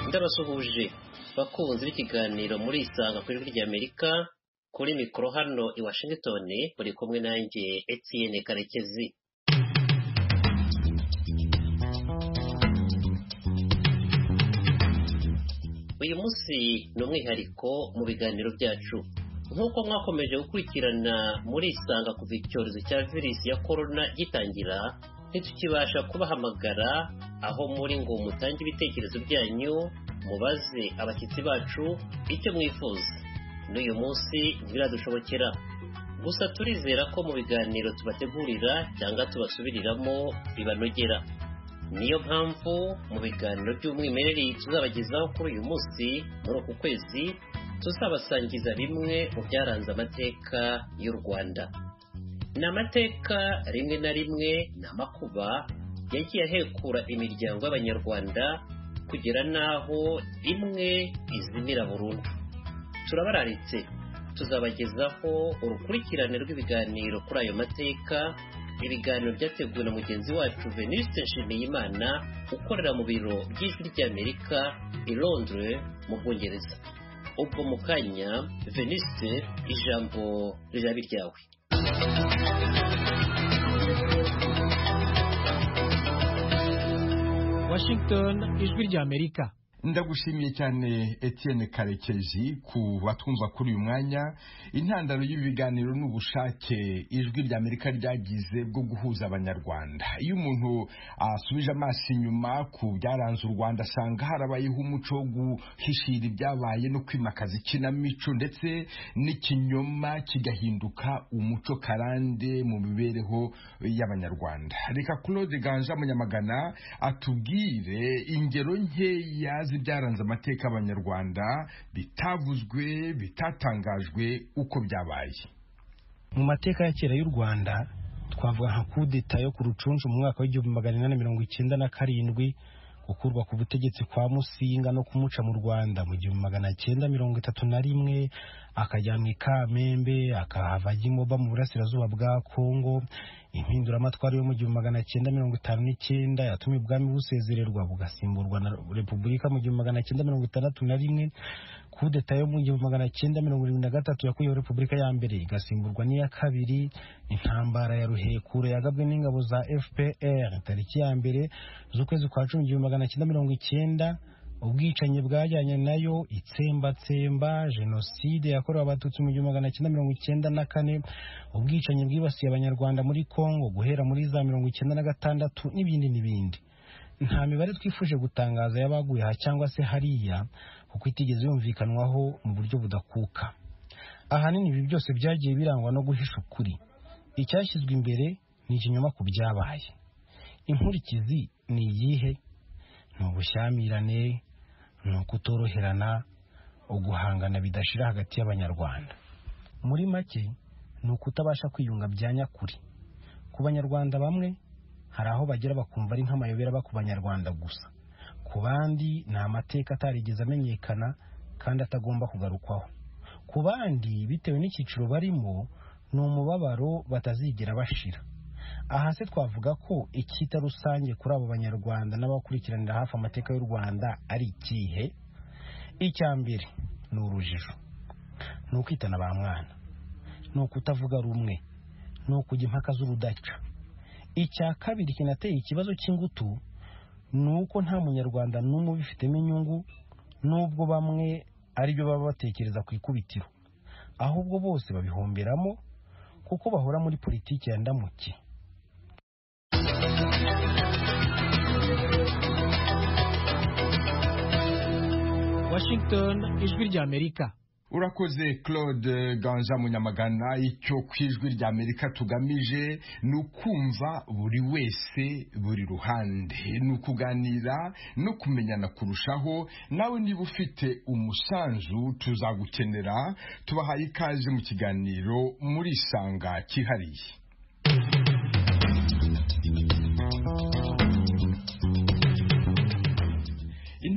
ndabasuhuje bakunze b'ikiganiro muri isanga ku ijwi ry'Amerika kuri mikoro hano i Washington muri kumwe nanjye Etienne Karekezi. Uyu munsi ni umwihariko mu biganiro byacu nk'uko mwakomeje gukurikirana muri isanga kuva icyorezo cya virusi ya korona gitangira, ntitukibasha kubahamagara aho muri ngo mutange ibitekerezo byanyu, mubaze abashyitsi bacu icyo mwifuza. N'uyu munsi ntibiradushobokera, gusa turizera ko mu biganiro tubategurira cyangwa tubasubiriramo bibanogera. Niyo mpamvu mu biganiro by'umwimerere tuzabagezaho kuri uyu munsi muri uku kwezi tuzabasangiza bimwe mu byaranze amateka y'u Rwanda. Ni amateka rimwe na rimwe ni amakuba yagiye ahekura imiryango y'Abanyarwanda kugera n'aho imwe izimira burundu. Turabararitse tuzabagezaho urukurikirane rw'ibiganiro kuri ayo mateka, ibiganiro byateguwe na mugenzi wacu Venuste Nshimiyimana ukorera mu biro by'ijwi ry'Amerika i Londres mu Bwongereza. Ubwo mu kanya Venuste, ijambo riraba iryawe. Washington, ijwi ry'Amerika. Ndagushimiye cyane Etienne Karekezi ku batumva kuri uyu mwanya. Intandaro y'ibiganiro n'ubushake ijwi ry'Amerika ryagize bwo guhuza Abanyarwanda. Iyo umuntu asubije amaso inyuma ku byaranze u Rwanda, asanga harabayeho umuco wo guhishira ibyabaye no kwimakaza ikinamico ndetse n'ikinyoma kigahinduka umuco karande mu mibereho y'Abanyarwanda. Reka Claude Ganja Munyamagana atubwire ingero nkeya z'ibyaranze amateka y'Abanyarwanda bitavuzwe, bitatangajwe uko byabaye. Mu mateka ya kera y'u Rwanda twavuga nka kudeta yo ku Rucunshu mu mwaka w'1897, gukurwa ku butegetsi kwa Musinga no kumuca mu Rwanda mu 1931, akajyanwa i Kamembe, akahava Gimoba mu burasirazuba bwa Kongo. Impinduramatwara yo mu 1959 yatumye ubwami busezererwa bugasimburwa na Repubulika mu 1961. Kudeta yo mu 1973 yakuyeho Repubulika ya mbere igasimburwa n'iya kabiri. Intambara ya Ruhekura yagabwe n'ingabo za FPR tariki ya mbere z'ukwezi kwa 10 1990. Ubwicanyi bwajyanye nayo itsembatsemba, jenoside yakorewe Abatutsi mu 1994, ubwicanyi bwibasiye Abanyarwanda muri Kongo guhera muri za 1996 n'ibindi. Nta mibare twifuje gutangaza yabaguye aha cyangwa se hariya kuko itigeze yumvikanwaho mu buryo budakuka. Ahanini ibi byose byagiye birangwa no guhisha ukuri. Icyashyizwe imbere ni ikinyoma ku byabaye. Inkurikizi ni iyihe? Ni ubushyamirane, ni ukutoroherana, uguhangana bidashira hagati y'Abanyarwanda. Muri make ni ukutabasha kwiyunga bya nyakuri. Ku Banyarwanda bamwe hari aho bagera bakumva ari nk'amayobera ba ku Banyarwanda gusa. Ku bandi ni amateka atarigeze amenyekana kandi atagomba kugarukwaho. Ku bandi bitewe n'icyiciro barimo ni umubabaro batazigera bashira. Aha se twavuga ko icyita rusange kuri abo Banyarwanda n'abakurikiranira hafi amateka y'u Rwanda ari ikihe? Icya mbere ni urujijo, ni ukwitana ba mwana, ni ukutavuga rumwe, ni ukujya impaka z'urudaca. Icya kabiri kinateye ikibazo cy'ingutu ni uko nta Munyarwanda n'umwe ubifitemo inyungu, nubwo bamwe ari byo baba batekereza ku ikubitiro, ahubwo bose babihomberamo kuko bahora muri politiki ya ndamuke. Washington, ijwi ry'Amerika. Urakoze Claude Ganja Munyamagana. Icyo kwijwi ry'Amerika tugamije ni ukumva buri wese buri ruhande, ni ukuganira no kumenyana kurushaho. Nawe niba ufite umusanzu tuzagukenera. Tubahaye ikaze mu kiganiro muri isanga kihariye.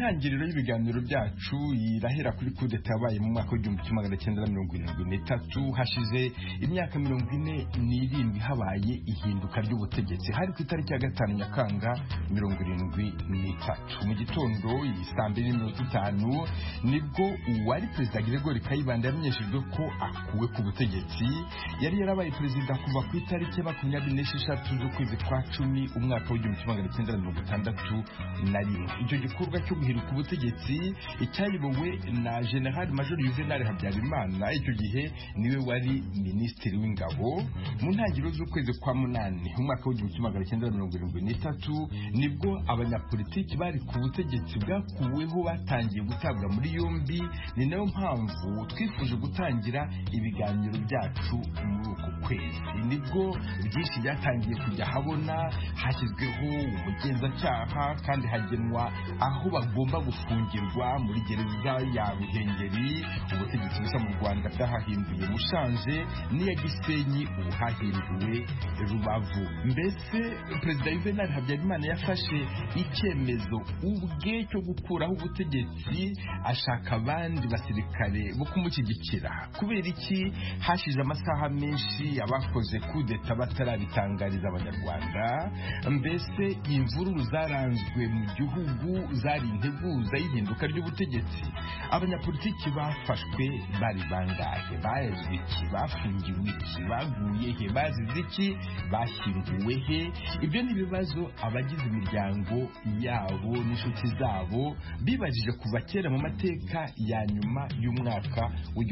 intangiriro y'ibiganiro byacu irahera kuri kudeta yabaye mu mwaka w'1973 hashize imyaka 47 habaye ihinduka ry'ubutegetsi. Hari ku itariki ya 5 Nyakanga 73 mu gitondo saa 2:05 nibwo uwari perezida Gregory Kayibanda yamenyeshejwe ko akuwe ku butegetsi. Yari yarabaye perezida kuva ku itariki ya 26 z'ukwezi kwa 10 umwaka w'1961. Icyo gikorwa cyo guhiruka ubutegetsi cyayobowe na General Major Juvenal Habyarimana. Icyo gihe niwe wari minisitiri w'ingabo. Mu ntangiriro z'ukwezi kwa 8 umwaka w'1973 nibwo abanyapolitiki bari ku butegetsi bwakuweho batangiye gutabwa muri yombi. Ni nayo mpamvu twifuje gutangira ibiganiro byacu muri uko kwezi. Nibwo byinshi byatangiye kujya habona, hashyizweho umugenzacyaha kandi hagenwa aho bagomba gufungirwa muri gereza ya Ruhengeri. Ubutegetsi busa mu Rwanda bwahahinduye Musanze, n'iya Gisenyi ubu hahinduwe Rubavu. Mbese perezida Juvenal Habyarimana yafashe icyemezo ubwe cyo gukuraho ubutegetsi, ashaka abandi basirikare bo kumushyigikira. Kubera iki hashize amasaha menshi abakoze kudeta batarabitangariza Abanyarwanda? Mbese imvururu zaranzwe mu gihugu zari integuza y'ihinduka ry'ubutegetsi? Abanyapolitiki bafashwe bari bangahe? Bazwi iki? Bafungiwe iki? Baguye he? Bazize iki? Bashyinguwe he? Ibyo ni ibibazo abagize imiryango yabo n'inshuti zabo bibajije kuva kera mu mateka ya nyuma y'umwaka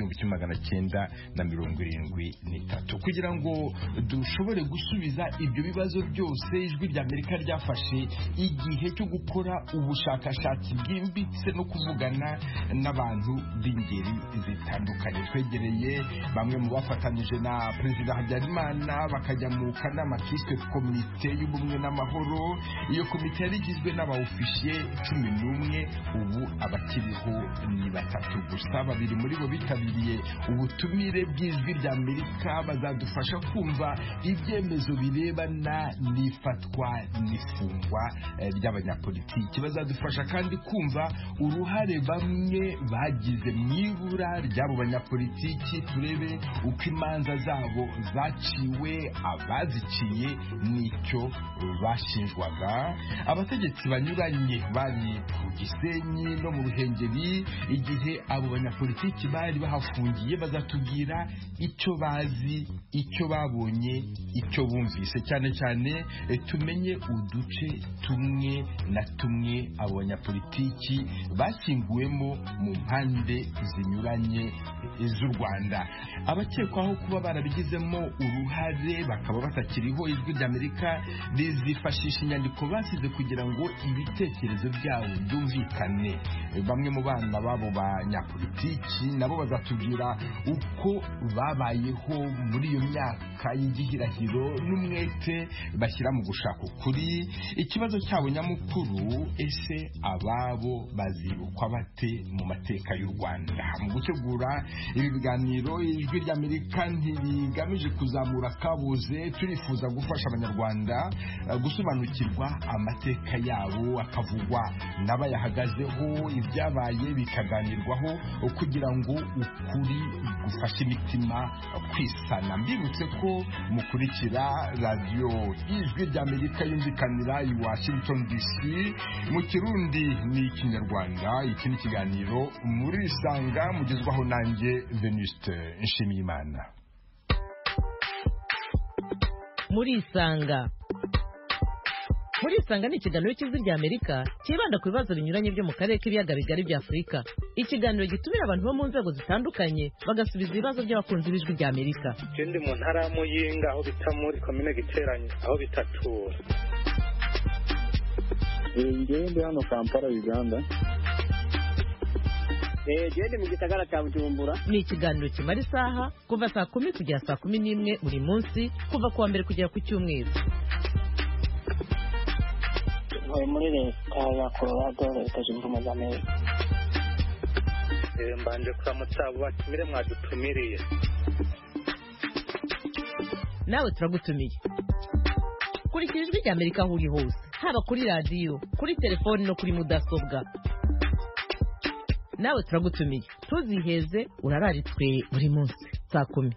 w'1973. Kugira ngo dushobore gusubiza ibyo bibazo byose, Ijwi ry'Amerika ryafashe igihe cyo gukora ubushakashatsi bwimbitse no kuvugana n'abantu b'ingeri zitandukanye. Twegereye bamwe mu bafatanyije na perezida Habyarimana bakajya mu kanama kiswe komite y'ubumwe n'amahoro. Iyo komite yari igizwe n'abaofisiye 11, ubu abakiriho ni 3 gusa. 2 muri bo bitabiriye ubutumire bw'Ijwi ry'Amerika, bazadufasha kumva ibyemezo birebana n'ifatwa n'ifungwa ry'abanyapolitiki. Bazadufasha kandi kumva uruhare bamwe bagize mu ibura ry'abo banyapolitiki, turebe uko imanza zabo zaciwe, abaziciye n'icyo bashinjwaga. Abategetsi banyuranye bari ku Gisenyi no mu Ruhengeri igihe abo banyapolitiki bari bahafungiye, bazatubwira icyo bazi, icyo babonye, icyo bumvise. Cyane cyane tumenye uduce tumwe na tumwe abo banyapolitiki bashyinguwemo mu mpande zinyuranye z'u Rwanda. Abakekwaho kuba barabigizemo uruhare bakaba batakiriho, Ijwi ry'Amerika rizifashisha inyandiko basize kugira ngo ibitekerezo byabo byumvikane. Bamwe mu bana babo banyapolitiki nabo bazatubwira uko babayeho muri iyo myaka y'igihirahiro n'umwete bashyira mu gushaka ukuri. Ikibazo cyabo nyamukuru, ese ababo bazibukwa bate mu mateka y'u Rwanda? Mu gutegura ibi biganiro, Ijwi ry'Amerika ntirigamije kuzamura kabuze. Turifuza gufasha Abanyarwanda gusobanukirwa amateka yabo, akavugwa n'abayahagazeho, ibyabaye bikaganirwaho kugira ngo ukuri gufashe imitima kwisana. Mbibutse ko mukurikira radio Ijwi ry'Amerika yumvikanira i Washington DC mu Kirundi n'Ikinyarwanda. Iki ni ikiganiro muri Isanga mugezwaho nanjye Venuste Nshimiyimana. Muri Isanga ni ikiganiro cy'Ijwi ry'Amerika kibanda ku bibazo binyuranye byo mu karere k'ibiyaga bigari bya Afurika. Ikiganiro gitumira abantu bo mu nzego zitandukanye bagasubiza ibibazo by'abakunzi b'Ijwi ry'Amerika. Ndi mu ntara ya Muyinga aho bita muri komine Giteranye aho bitatura. Ndi hano Kampala, Uganda. Ndi mu gisagara cya Bujumbura. Ni ikiganiro kimara isaha kuva saa 10 kugera saa 11 buri munsi, kuva kuwa mbere kugera ku Cyumweru. Muri leta ya Colorado, Leta Zunze Ubumwe za Amerika. Mbanje kuramutsa abo batumire mwadutumiriye. Nawe turagutumiye. Kurikira Ijwi ry'Amerika aho uri hose, haba kuri radio, kuri telefoni no kuri mudasobwa. nawe turagutumiye ntuziheze urararitswe buri munsi saa 10.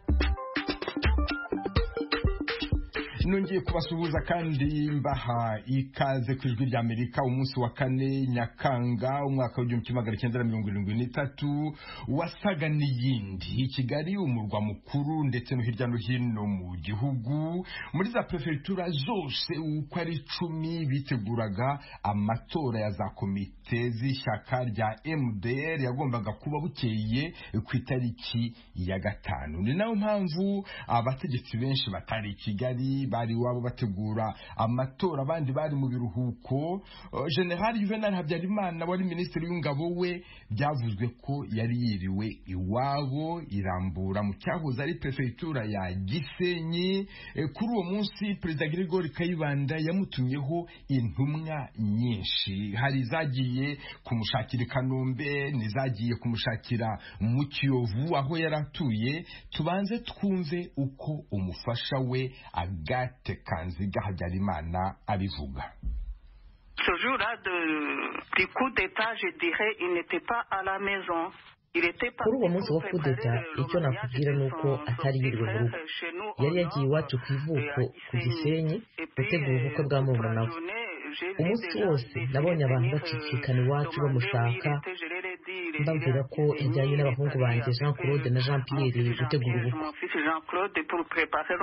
nongeye kubasuhuza kandi mbaha ikaze ku ijwi ry'Amerika umunsi wa 4 Nyakanga umwaka w'1973 wasaga n'iyindi i Kigali umurwa mukuru ndetse no hirya no hino mu gihugu muri za prefectura zose uko ari 10 biteguraga amatora ya za komite z'ishyaka rya MDR yagombaga kuba bukeye ku itariki ya 5. Ni nayo mpamvu abategetsi benshi batari i Kigali bari wabo bategura amatora abandi bari mu biruhuko. General Juvenal Habyarimana wari minisitiri w'ingabo we byavuzwe ko yari yiriwe iwabo irambura mu cyahoze ari prefectura ya Gisenyi. Kuri uwo munsi Perezida Gregory Kayibanda yamutumyeho intumwa nyinshi, hari zagiye kumushakira Kanombe nizagiye kumushakira mu Kiyovu aho yaratuye. Tubanze twumve uko umufasha we Agathe Kanziga Habyarimana abivuga. Ce jour-là du coup d'état, je dirais, il n'était pas à la maison. Kuri uwo munsi wa kudeta icyo nakubwira ni uko atari yiriwe mu rugo, yari yagiye iwacu ku ivuko ku Gisenyi gutegura ubukwe bwa murumuna we. Umunsi wose nabonye abantu bacicikana iwacu bamushaka, mbabwira ko yajyanye n'abahungu banjye Jean Claude na Jean Pierre gutegura ubukwe.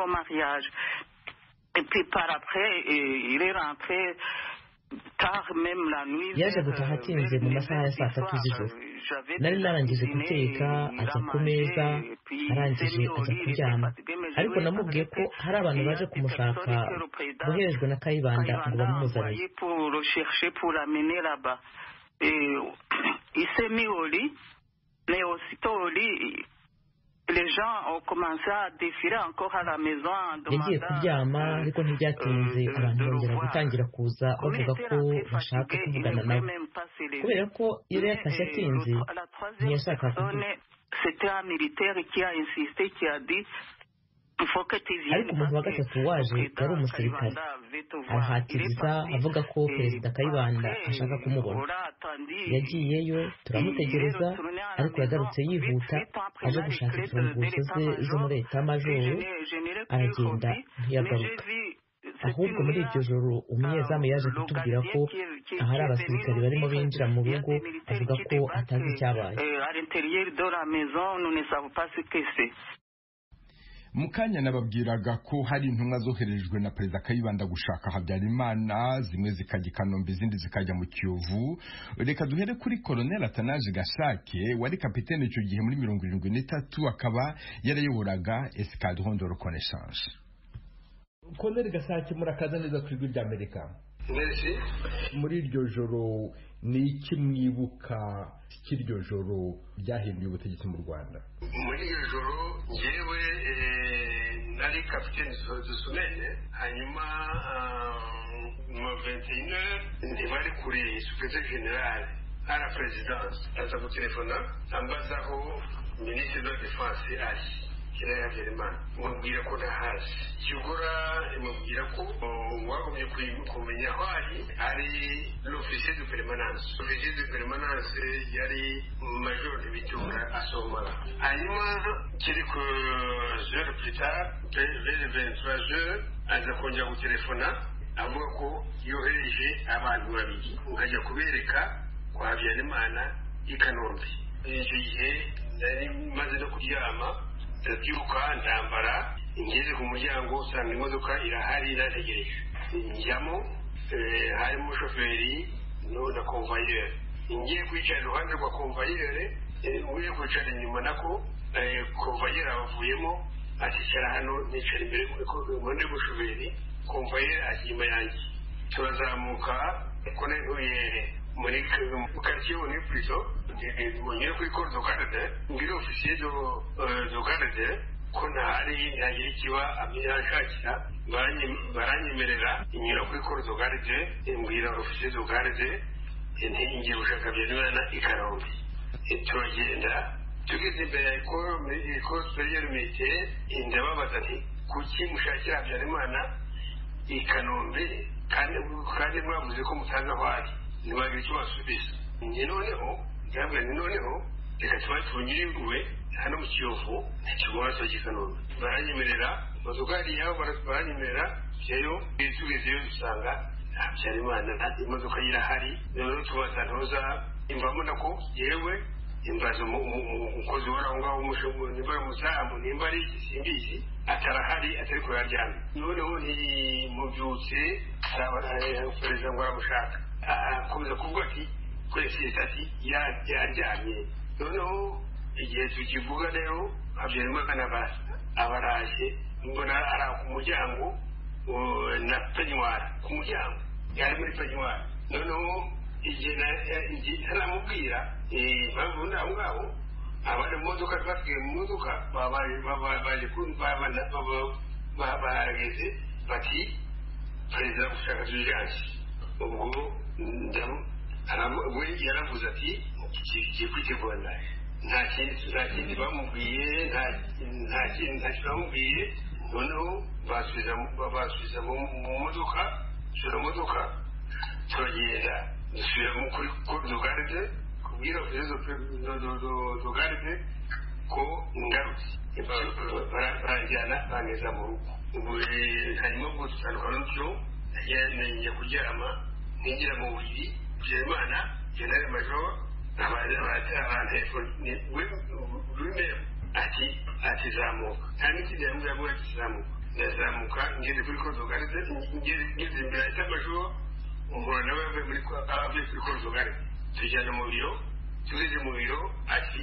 Et puis par après, il est rentré tard, même la nuit. Yaje gutaha atinze mu masaha ya saa 3 z'ijoro. Nari narangije guteka ajya ku meza, arangije ajya kuryama, ariko namubwiye ko hari abantu baje kumushaka boherejwe na Kayibanda ngo bamuzanire. Il s'est mis au lit, mais aussitôt au lit, les gens ont commencé à défiler encore à la maison. Yagiye kuryama ariko ntibyatinze abantu bongera gutangira kuza bavuga ko bashaka kuvugana nawe, kubera ko yari yatashye atinze ntiyashaka kuvuga. C'était un militaire qui a insisté, qui a dit ariko umuntu wa gatatu waje yari umusirikare arahatiriza avuga ko Perezida Kayibanda ashaka kumubona. Yagiyeyo turamutegereza ariko yagarutse yihuta aje gushaka imfunguzo ze zo muri etamajoro, aragenda ntiyagaruka. Ahubwo muri iryo joro umunyezamu yaje kutubwira ko ahari abasirikare barimo binjira mu rugo, avuga ko atazi icyabaye. Mukanya nababwiraga ko hari intumwa zoherejwe na Perezida Kayibanda gushaka Habyarimana, zimwe zikajya Kanombe izindi zikajya mu Kiyovu. Reka duhere kuri Colonel Atanaje Gashake wari kapitene icyo gihe muri 73 akaba yarayoboraga Escadron de Reconnaissance. Colonel Gashake murakaza neza ku ijwi ry'Amerika. Merci. Muri iryo joro ni iki mwibuka cy'iryo joro ryahinduye ubutegetsi mu Rwanda? Muri iryo joro yewe nari capitaine de semaine, hanyuma mu 21h ntibari kuri secrétaire général à la présidence aza gutelefona ambazaho ministre de la défense ari Kiraya Habyarimana, mubwira ko ntahazi kigura, mubwira ko wagomye kumenya aho ari l'officier de permanence. L'officier de permanence yari major de Bitunga Asomala. Hanyuma quelques heures plus tard, vers 23h, aza kongera gutelefona avuga ko yohereje abantu babiri nkajya kubereka kwa Habyarimana i Kanombe. Icyo gihe nari maze no kuryama, ndabyuka ndambara, ngeze ku muryango usanga imodoka irahari irategereje. Njyamo, harimo umushoferi na convoyeur. Ngiye kwicara iruhande rwa convoyeur, ugiye kwicara inyuma nako convoyeur abavuyemo aticara hano, nicara imbere muri umushoferi, convoyeur ari inyuma yanjye. Turazamuka kone ntuye muri quartier on est plutôt monyere kuri corps de garde, ngire officier de garde ko ntahari ntagira ikiba amyashakira, baranyemerera inyura kuri corps de garde, mbwira officier de garde ngiye gushaka Habyarimana i Kanombe. Turagenda tugeze imbere ya école supérieure militaire, ndababaza nti kuki mushakira Habyarimana i Kanombe kandi mwavuze ko mutazi aho ari? Ntibagira icyo basubiza. Njye noneho yabwiye ni noneho reka tuba tunyiriwe hano mu Kiyovu ntikigomba sohoka i Kanombe baranyemerera imodoka yabo baranyemerera byeyo tugezeyo dusanga Habyarimana imodoka irahari noneho tubasantoza imvamo nako yewe imbazo umukozi w'aho ngaho umushobora nimba umuzamu nimba ari igisimbizi atarahari atari ko yaryamye noneho ntimubyutse perezida ngo aramushaka akomeza kuvuga ati kwese ati yaryamye noneho igihe tukivuga rero Habyarimana abaraje mbona ari ku muryango na penyuwari ku muryango yari muri penyuwari noneho igihe ntaramubwira impamvu naho ngaho abari mu modoka twasigaye mu modoka baje bahageze bati perezida gushaka tujansi ubwo we yaravuze ati kigiye kwitegura nawe nta kindi bamubwiye nta kintu bamubwiye noneho basubiza mu modoka turagenda dusubira kuri dogaride kubwira dogaride ko ngarutse barajyana bangeza mu rugo ubu hanyuma ubwo dutandukana n'utyo njya kuryama ninjira mu buriri Habyarimana general major ati zamuka nta n'ikindi yamubwira ati zamuka ndazamuka ngeze kuri kodogaride ngeze imbere ya major umuntu nawe avuye kuri kodogaride tujyana mu biro tugeze mu biro ati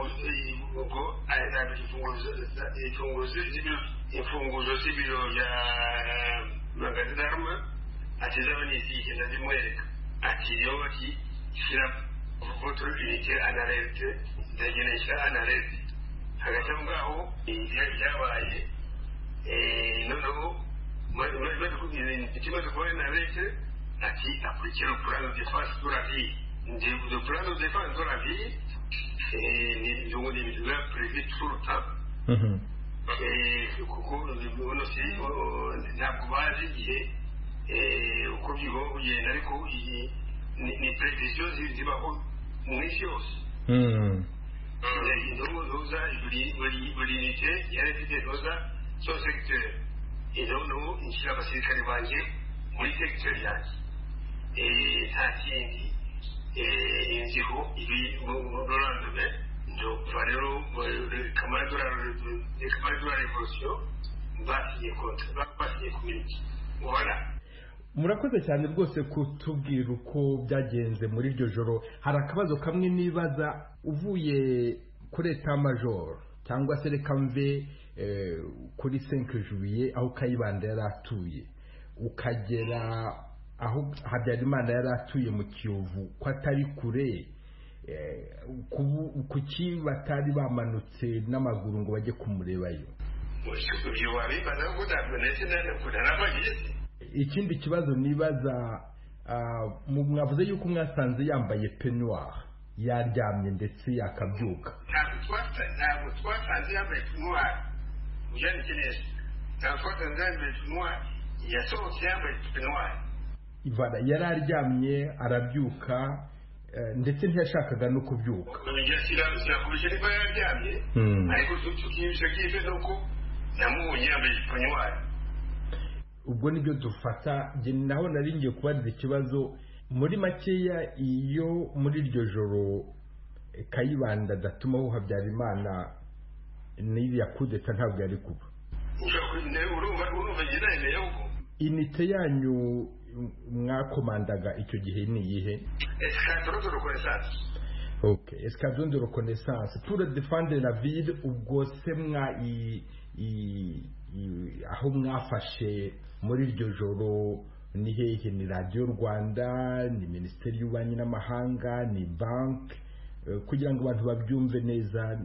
imfunguzo z'ibiro bya magazinarme ati zaba n'izihe ndazimwereka ati yo ati shyira votre unité en alerte ndagenesha en alerte hagati aho ngaho byabaye noneho ikibazo kuba en alerte ati akurikira plan de défense de la vie le plan de défense de la vie ni ibintu biba prévu tout le temps kuko uno si ntabwo bazi igihe uko bigomba kugenda ariko ni previziyo zibaho mu isi yose ntuza buri unité yari ifite ntuza so segiteri noneho nshyira abasirikare banjye muri segiteri yanjye nta kindi inziho ibi rorandome ndumva rero kamara de la revolution basinye community voilà. Murakoze cyane rwose kutubwira uko byagenze muri iryo joro. Hari akabazo kamwe nibaza, uvuye kuri etat major cyangwa se reka mve kuri 5 juillet aho Kayibanda yari atuye ukagera aho Habyarimana yari atuye mu Kiyovu ko atari kure, kuki batari bamanutse n'amaguru ngo bajye kumurebayo? Ikindi kibazo nibaza, mwavuze yuko mwasanze yambaye peignoir yaryamye ndetse yakabyuka. Ntabwo twasanze yambaye peignoir ujyanye kinesi, ntabwo twasanze yambaye peignoir, yasohotse yambaye peignoir. Ivana yari aryamye arabyuka ndetse ntiyashakaga no kubyuka. Sinakurikije niba yaryamye ariko tukibisha kife nuko namubonye yambaye peignoir. Ubwo nibyo dufata. Naho nari ngiye kubariza ikibazo muri makeya, iyo muri iryo joro Kayibanda datumaho Habyarimana n'iriya kudeta ntabwo yari kuba. Inite yanyu mwakomandaga icyo gihe ni iyihe? Escadron de reconnaissance. Okay, escadron de reconnaissance pour défendre la ville. Ubwo se aho mwafashe muri iryo joro ni hehe? Ni Radio Rwanda, ni Minisiteri y'Ububanyi n'Amahanga, ni bank, kugira ngo abantu babyumve neza?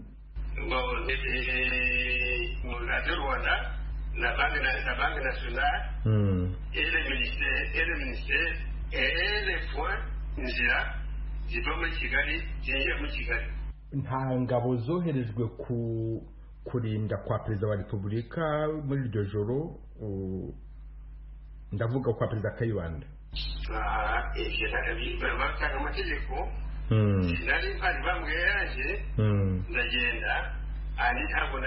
Radio Rwanda, la Banque nationale, et le ministère, et les points nzira ziva muri Kigali zinjira muri Kigali. Nta ngabo zoherejwe kurinda kwa Perezida wa Repubulika muri iryo joro? Ndavuga kwa Perezida Kayibanda. Batanga amategeko sinari mpari bambwiye yaje ndagenda ari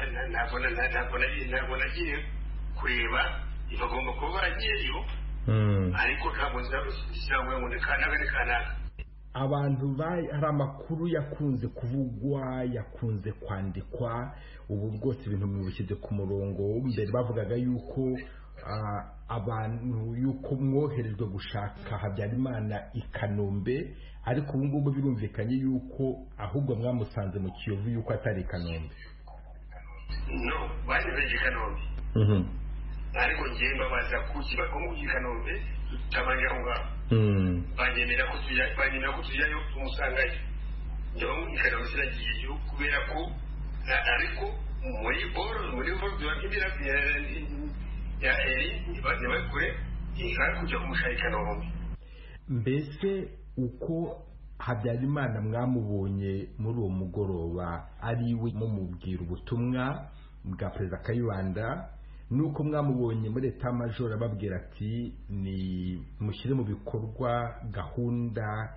ntabwo nagiye kureba bagomba kuba baragiyeyo ariko ntabwo nzabona ngo ni kanaka. Abantu hari amakuru yakunze kuvugwa yakunze kwandikwa ubu rwose ibintu bishyize ku murongo. Mbere bavugaga yuko abantu yuko mwoherejwe gushaka Habyarimana i Kanombe, ariko ubu ngubu birumvikanye yuko ahubwo mwamusanze mu Kiyovu, yuko atari i Kanombe. No, banyuze i Kanombe ariko ngiye mbabaza kuki bakomuye i Kanombe tutabanje aho ngaho banyemera ko tujyayo tumusangayo. njyewe i Kanombe sinagiyeyo kubera ko ariko muri boro byabindira ya eri ntibakure ingana kujya kumushaka i Kanombe. Mbese uko Habyarimana mwamubonye muri uwo mugoroba ari we mumubwira ubutumwa bwa Perezida Kayibanda, nuko mwamubonye muri Etat Major ababwira ati ni mushyire mu bikorwa gahunda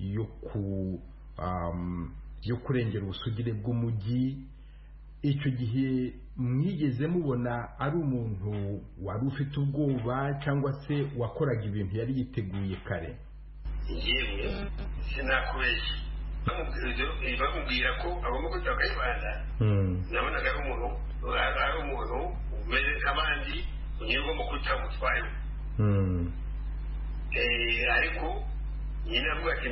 yo kurengera ubusugire bw'umujyi, icyo gihe mwigeze mubona ari umuntu wari ufite ubwoba cyangwa se wakoraga ibintu yari yiteguye kare? Yewe sinakubeshya, bamubwira ko agomba kujya Kayibanda, nabonaga ari umuntu umeze nk'abandi ugomba kwita umutwayo. Ariko nyine avuga ati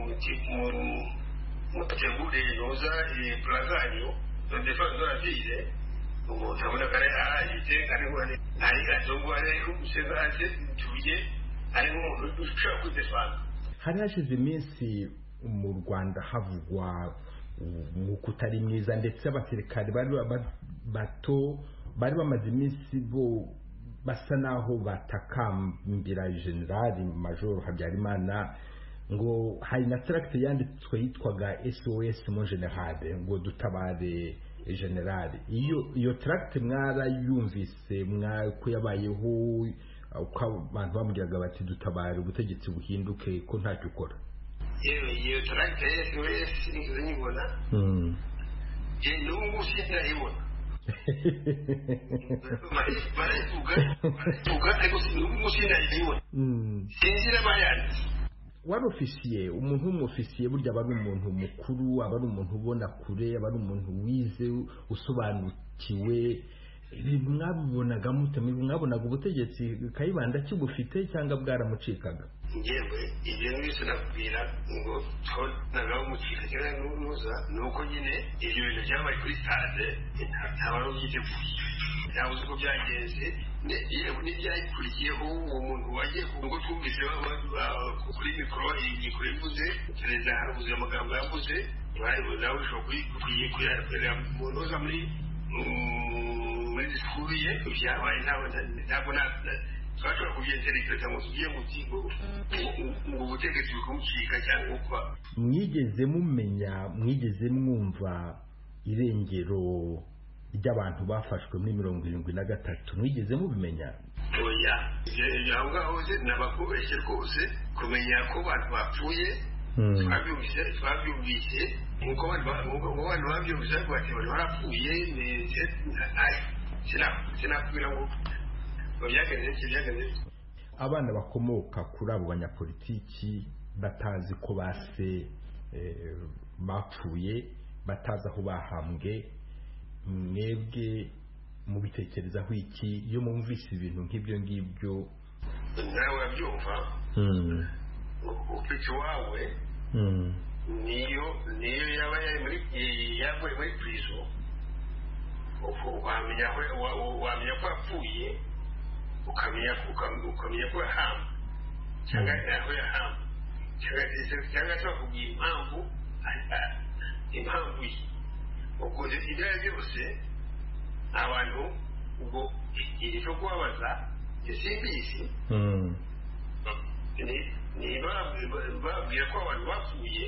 mutegure noza plazanyo de defense de la ville, umuntu abona ko ari ahagije ari gatongo ari umusezaje tuye ari nk'umuntu ushaka kudefanda. Hari hashize iminsi mu Rwanda havugwa nk'uko utari mwiza, ndetse abasirikare bari bato bari bamaze iminsi bo basa naho batakambira Generali Major Habyarimana, ngo hari na tract yanditswe yitwaga SOS mon General, ngo dutabare Generali. Iyo tract mwarayumvise ko yabayeho, uko abantu bamubwiraga bati dutabare ubutegetsi buhinduke ko ntacyo ukora? Iyo tract ya SOS nigeze nyibona, n'ubu sinayibona. Baravuga ariko n'ubu sinayibona, sinzi n'abayanditse. Wari ofisiye, umuntu w'umufisiye burya aba ari umuntu mukuru, aba ari umuntu ubona kure, aba ari umuntu wize usobanukiwe. Ibintu mwabibonaga mute? Mwabonaga ubutegetsi Kayibanda kibufite cyangwa bwaramucikaga? Ngewe ibyo byose nakubwira ngo twabonaga umucika cyangwa n'uza, nuko nyine ibyo bintu byabaye kuri stade ntabwo byiteguye, ntabwo uzi uko byagenze. Yewe n'ibyakurikiyeho uwo muntu wagiye ngo twumvise kuri mikoro igikora ivuze, perezida haravuze amagambo yavuze, nawe ushobora kuyakorera mu ntoza muri disikuru ye byabaye. Ntabwo twashobora kubyenzerekeza cyangwa tugiye ngo ubutegetsi bukumucika cyangwa ukwa. Mwigeze mwumva irengero ry'abantu bafashwe muri 73? mwigeze mubimenya? Oya, aho ngaho nabakubeshye rwose kumenya ko abantu bapfuye twabyumvise nk'uko abantu babyumvise ariko bati bari barapfuye. Sinakubwira ngo byagenze. Abana bakomoka kuri abo banyapolitiki batazi ko base bapfuye, batazi aho bahambwe, mwebwe mubitekerezaho iki iyo mwumvise ibintu nk'ibyo ngibyo? Nawe urabyumva, ufite iwawe niyo yaba yavuye muri prison, wamenya ko yapfuye, ukamenya ko yahamba cyangwa aho yahamba, cyangwa se bakubwira impamvu ye. Ubwo ibyo ari byose abantu ubwo iri cyo kubabaza simbizi, babwira ko abantu bapfuye,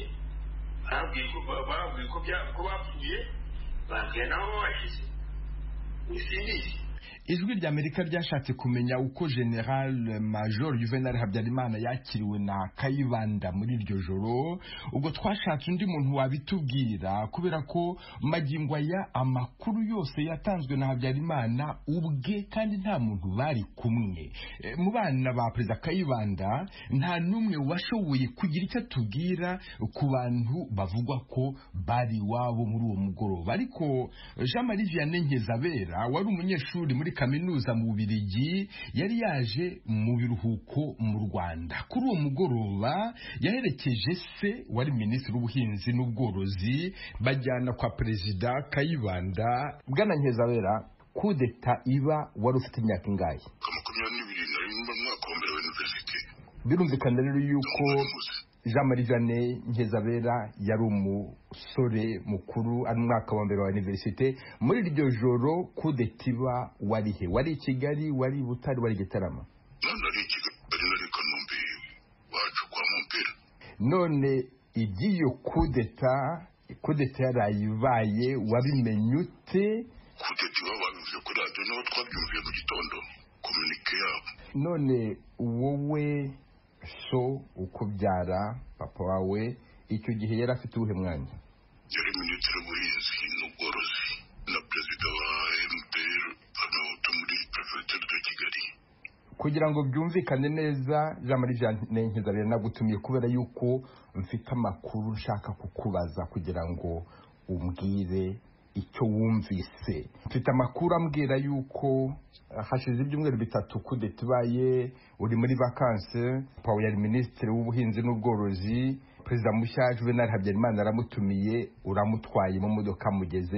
babwiye ko bapfuye, babwiye naho babashyize, simbizi. ijwi ry'Amerika ryashatse kumenya uko General Major Juvenal Habyarimana yakiriwe na Kayibanda muri iryo joro. Ubwo twashatse undi muntu wabitubwira, kubera ko magingo aya amakuru yose yatanzwe na Habyarimana ubwe kandi nta muntu bari kumwe. Mu bana ba Perezida Kayibanda nta numwe washoboye kugira icyo atubwira ku bantu bavugwa ko bari iwabo muri uwo mugoroba. Ariko Jean Marie Vianney Nkeza-Bera wari umunyeshuri muri kaminuza mu Bubiligi yari yaje mu biruhuko mu Rwanda. Kuri uwo mugoroba yaherekeje se wari minisitiri w'ubuhinzi n'ubworozi bajyana kwa Perezida Kayibanda. Bwana Nkeza-Bera, kudeta iba wari ufite imyaka ingahe? 22 nari mu mwaka wa mbere wa university. Birumvikana rero yuko Jean Marie Vianney Nkeza-Bera yari umusore mukuru ari mwaka wa mbere wa universite. Muri iryo joro kudeta iba wari he? Wari Kigali, wari Butare, wari Gitarama? Nari Kigali, nari Kanombe wacu kwa Mumpera. None igiyo kudeta yarayibaye wabimenye ute? Kudeta iba babivuze kuri radio n'aho twabyumviye mu gitondo communique yabo. None wowe so ukubyara papa wawe icyo gihe yari afite ubuhe mwanya? Yari minisitiri w'ubuhinzi n'ubworozi na perezida wa MPR hano muri prefecture de Kigali. Kugira ngo byumvikane neza, Jean Marie Vianney Nkeza-Bera nagutumiye kubera yuko mfite amakuru nshaka kukubaza kugira ngo umbwire icyo wumvise. Mfite amakuru ambwira yuko hashize ibyumweru 3 kudeta ibaye, uri muri vacances, Paul yari minisitiri w'ubuhinzi n'ubworozi, Perezida mushya Juvenal Habyarimana aramutumiye, uramutwaye mu modoka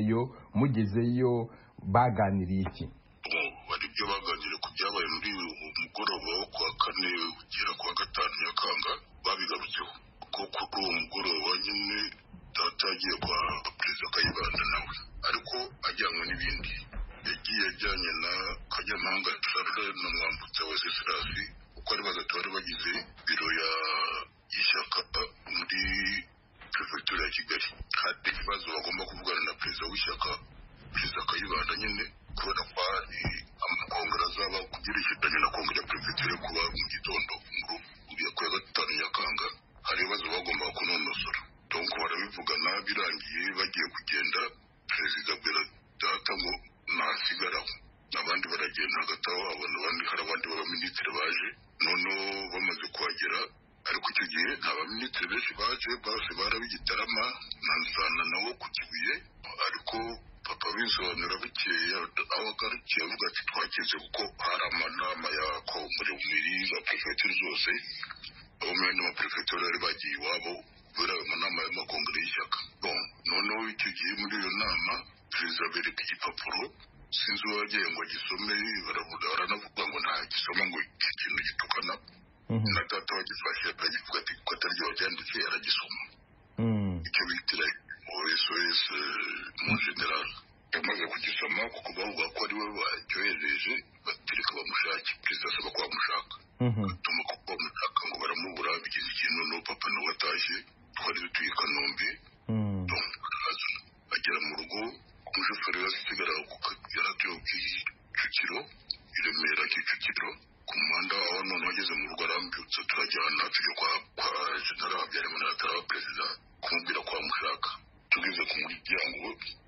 mugezeyo baganiriye iki? Bari byo baganiriye ku byabaye muri umugoroba wo kwa 4 ugera kwa 5 Nyakanga, babigarutseho ko kuri uwo mugoroba nyine data yagiye kwa Perezida Kayibanda nawe, ariko ajyanywe n'ibindi. Yagiye ajyanye na Kanyamahanga Charles na Mwambutsa wa Sesirasi, uko ari batatu bari bagize biro y'ishyaka muri prefecture ya Kigali. Kandi ikibazo bagomba kuvugana na perezida w'ishyaka, Perezida Kayibanda nyine, kubera ko hari amakongera azaba kugerekeranye na kongere ya prefecture kuba mu gitondo uriya kwa 5 Nyakanga. Hari ibibazo bagomba kunonosora. Donc barabivugana, birangiye bagiye kugenda, Perezida Bera data ngo nasigaraho, abandi baragenda hagati aho hari abandi b'abaminisitiri baje. Noneho bamaze kuhagera, ariko icyo gihe nta baminisitiri benshi baje, bose barabigitarama nansana nawo ku Kibuye. Ariko papa bisobanura bukeya aho agarukiye avuga ati twakeze kuko hari amanama ya kongere muri za prefecture zose, abo muri ma prefecture bari bagiye iwabo kubera mu nama y'amakongere y'ishyaka. Noneho icyo gihe muri iyo nama Perezida bereka igipapuro, sinzi uwagiye ngo agisome, baranavuga ngo nta gisoma ngo ikintu gitukana. Na data wagifashe aragivuga ati ko atari ryo wacyanditse, aragisoma. Icyo bitira SOS mu general. Yamaze kugisoma kuko bavuga ko ari we bacyohereje, batereka bamushake. Perezida asaba ko bamushaka, atuma ko bamushaka ngo baramubura, bigize ikintu. No papa nawe atashye, twari dutuye i Kanombe. Agera mu rugo, umushoferi yasigara yaratuye Kicukiro, i Remera Kicukiro ku muhanda aho. None ageze mu rugo arambyutse, turajyana tujya kwa General Habyarimana atari perezida kumubwira ko bamushaka. Tugeze ku muryango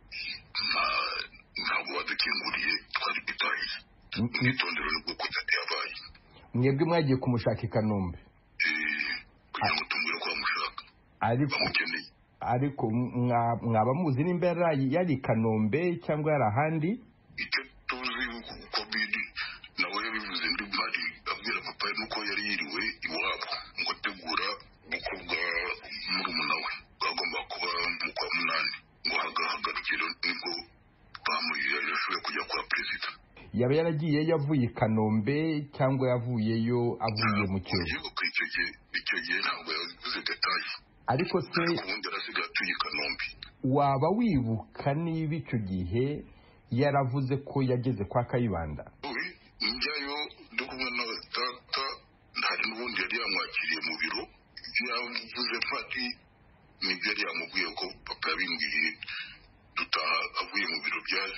ntabwo badukinguriye, twari bitahiye. Mwitondero nibwo kudeta yabaye. Mwebwe mwagiye kumushaka i Kanombe kugira ngo tumubwire ko bamushaka, bamukeneye. Ariko mwaba muzi nimba yari Kanombe cyangwa yari ahandi? Icyo tuzi uko biri nawe yabivuze ndi mpari, abwira papa nuko yari yiriwe iwabo ngo ategura ubukwe bwa murumuna we bwagomba kuba mu kwa 8, ngo hagarukire nibwo yashoboye kujya kwa perezida. Yaba yaragiye yavuye i Kanombe cyangwa yavuyeyo avuye mu Kiyovu? Icyo gihe ntabwo yavuze detaye. Ariko se ubundi arasigaye atuye i Kanombe. Waba wibuka niba icyo gihe yaravuze ko yageze kwa Kayibanda? Njyayo ndi kumwe na data, hari n'ubundi yari yamwakiriye mu biro. Yavuze pati nibyo yari yamubwiye ko papa yabimbwiye dutaha avuye mu biro byaje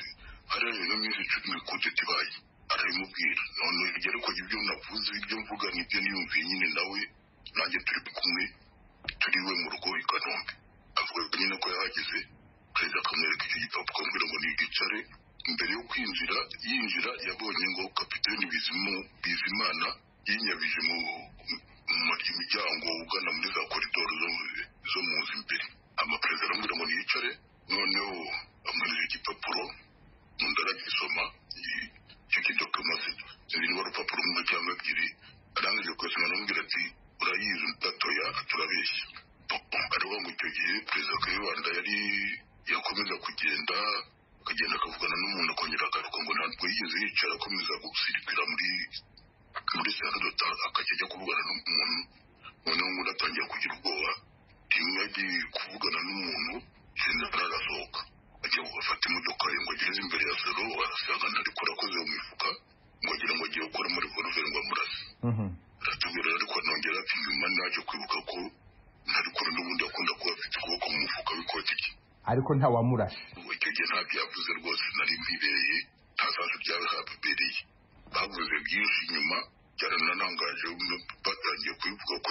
hariya iminsi 10 kudeta ibaye arabimubwira none ugere ko ibyo navuze ibyo mvuga nibyo niyumviye nyine nawe nanjye turi kumwe turiwe mu rugo i Kanombe avuga nyine ko yahageze perezida akamwereka icyo gitabo akambwira ngo nigicare imbere yo yinjira yabonye ngo kapiteni Bizimana yinyabije mu miryango ugana muri za koridoro zo mu nzu imbere amaperezida aramubwira ngo niyicare noneho amwereka igipapuro undi aragisoma icyo kidokima ziriho urupapuro rumwe cyangwa ebyiri arangije kwesoma aramubwira ati urayizi ndatoya turabeshya aravuga ngo icyo gihe perezida Kayibanda yari yakomeza kugenda akagenda akavugana n'umuntu akongera agaruka ngo ntabwo yigeze yicara akomeza gusirikira muri sakadota akajya ajya kuvugana n'umuntu noneho ngo atangira kugira ubwoba rimwe agiye kuvugana n'umuntu general arasohoka ajya gufata imodoka ye ngo ageze imbere ya salo arasangana ariko arakoze mu mifuka ngo agira ngo agiye gukora muri revolver ngo amurase aratubwira ariko anongera ati nyuma naje kwibuka ko ntari kure n'ubundi akunda kuba afite ukuboko mu mufuka w'ikoti rye ariko ntawamurashe icyo gihe ntabyo yavuze rwose nari mbibereye nta sasu byawe habibereye bavuze byinshi nyuma byarananangaje batangiye kubivuga ko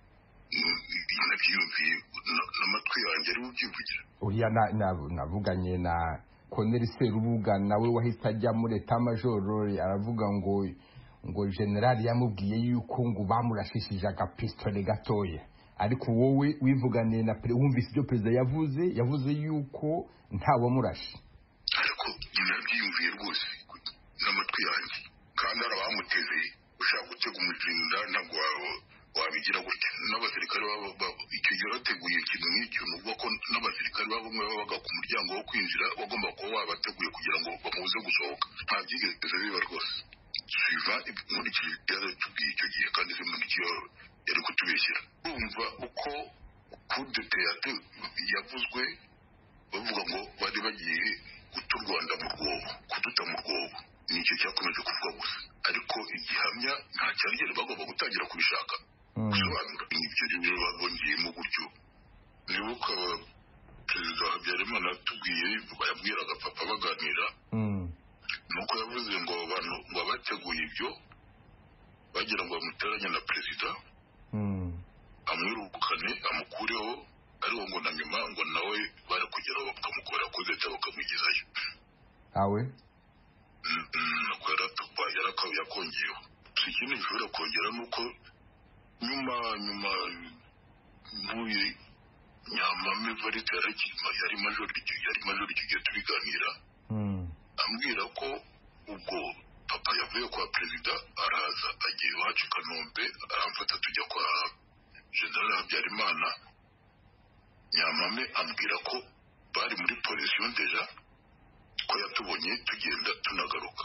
nabyiyumviye n'amatwi yanjye ari bubyivugira uriya navuganye na Colonel Serubuga nawe wahise ajya muri Etat Major aravuga ngo general yamubwiye yuko ngo bamurashishije agapistole gatoya ariko wowe wivuganiye na wumvise ibyo perezida yavuze yuko ntawamurashe ariko nabyiyumviye rwose n'amatwi yanjye kandi arabamuteze ushaka gutega umuzinda ntabwo wabigira gutya n'abasirikare icyo gihe bateguye ikintu nk'icyo nubwo ko n'abasirikare bamwe babaga ku muryango wo kwinjira bagomba kuba wabateguye kugira ngo bamubuze gusohoka nta byigeze biba rwose suiva inkurikije yaratubwiye icyo gihe kandi zimurikiye yari kutubeshyira urumva uko kudeta yavuzwe bavuga ngo bari bagiye guta u Rwanda mu rwobo kuduta mu rwobo nicyo cyakomeje kuvuga gusa ariko igihamya nta cyarigere bagomba gutangira kubishaka gusobanura ibyo rero babongeyemo gutyo nibuka perezida Habyarimana atubwiye bayabwiraga papa baganira nuko yavuze ngo abantu ngo abateguye ibyo bagira ngo bamuteranye na perezida amwirukane amukureho ariko ngo na nyuma ngo nawe bari kugeraho bakamukora kudeta bakamugezayo awe yakongeyeho ikindi bishobora kongera nuko nyuma ntuye Nyamame Varite yari major igihe tubiganira ambwira ko ubwo papa yavuye kwa perezida araza agiye iwacu i Kanombe aramfata tujya kwa general Habyarimana Nyamame ambwira ko bari muri position deja ko yatubonye tugenda tunagaruka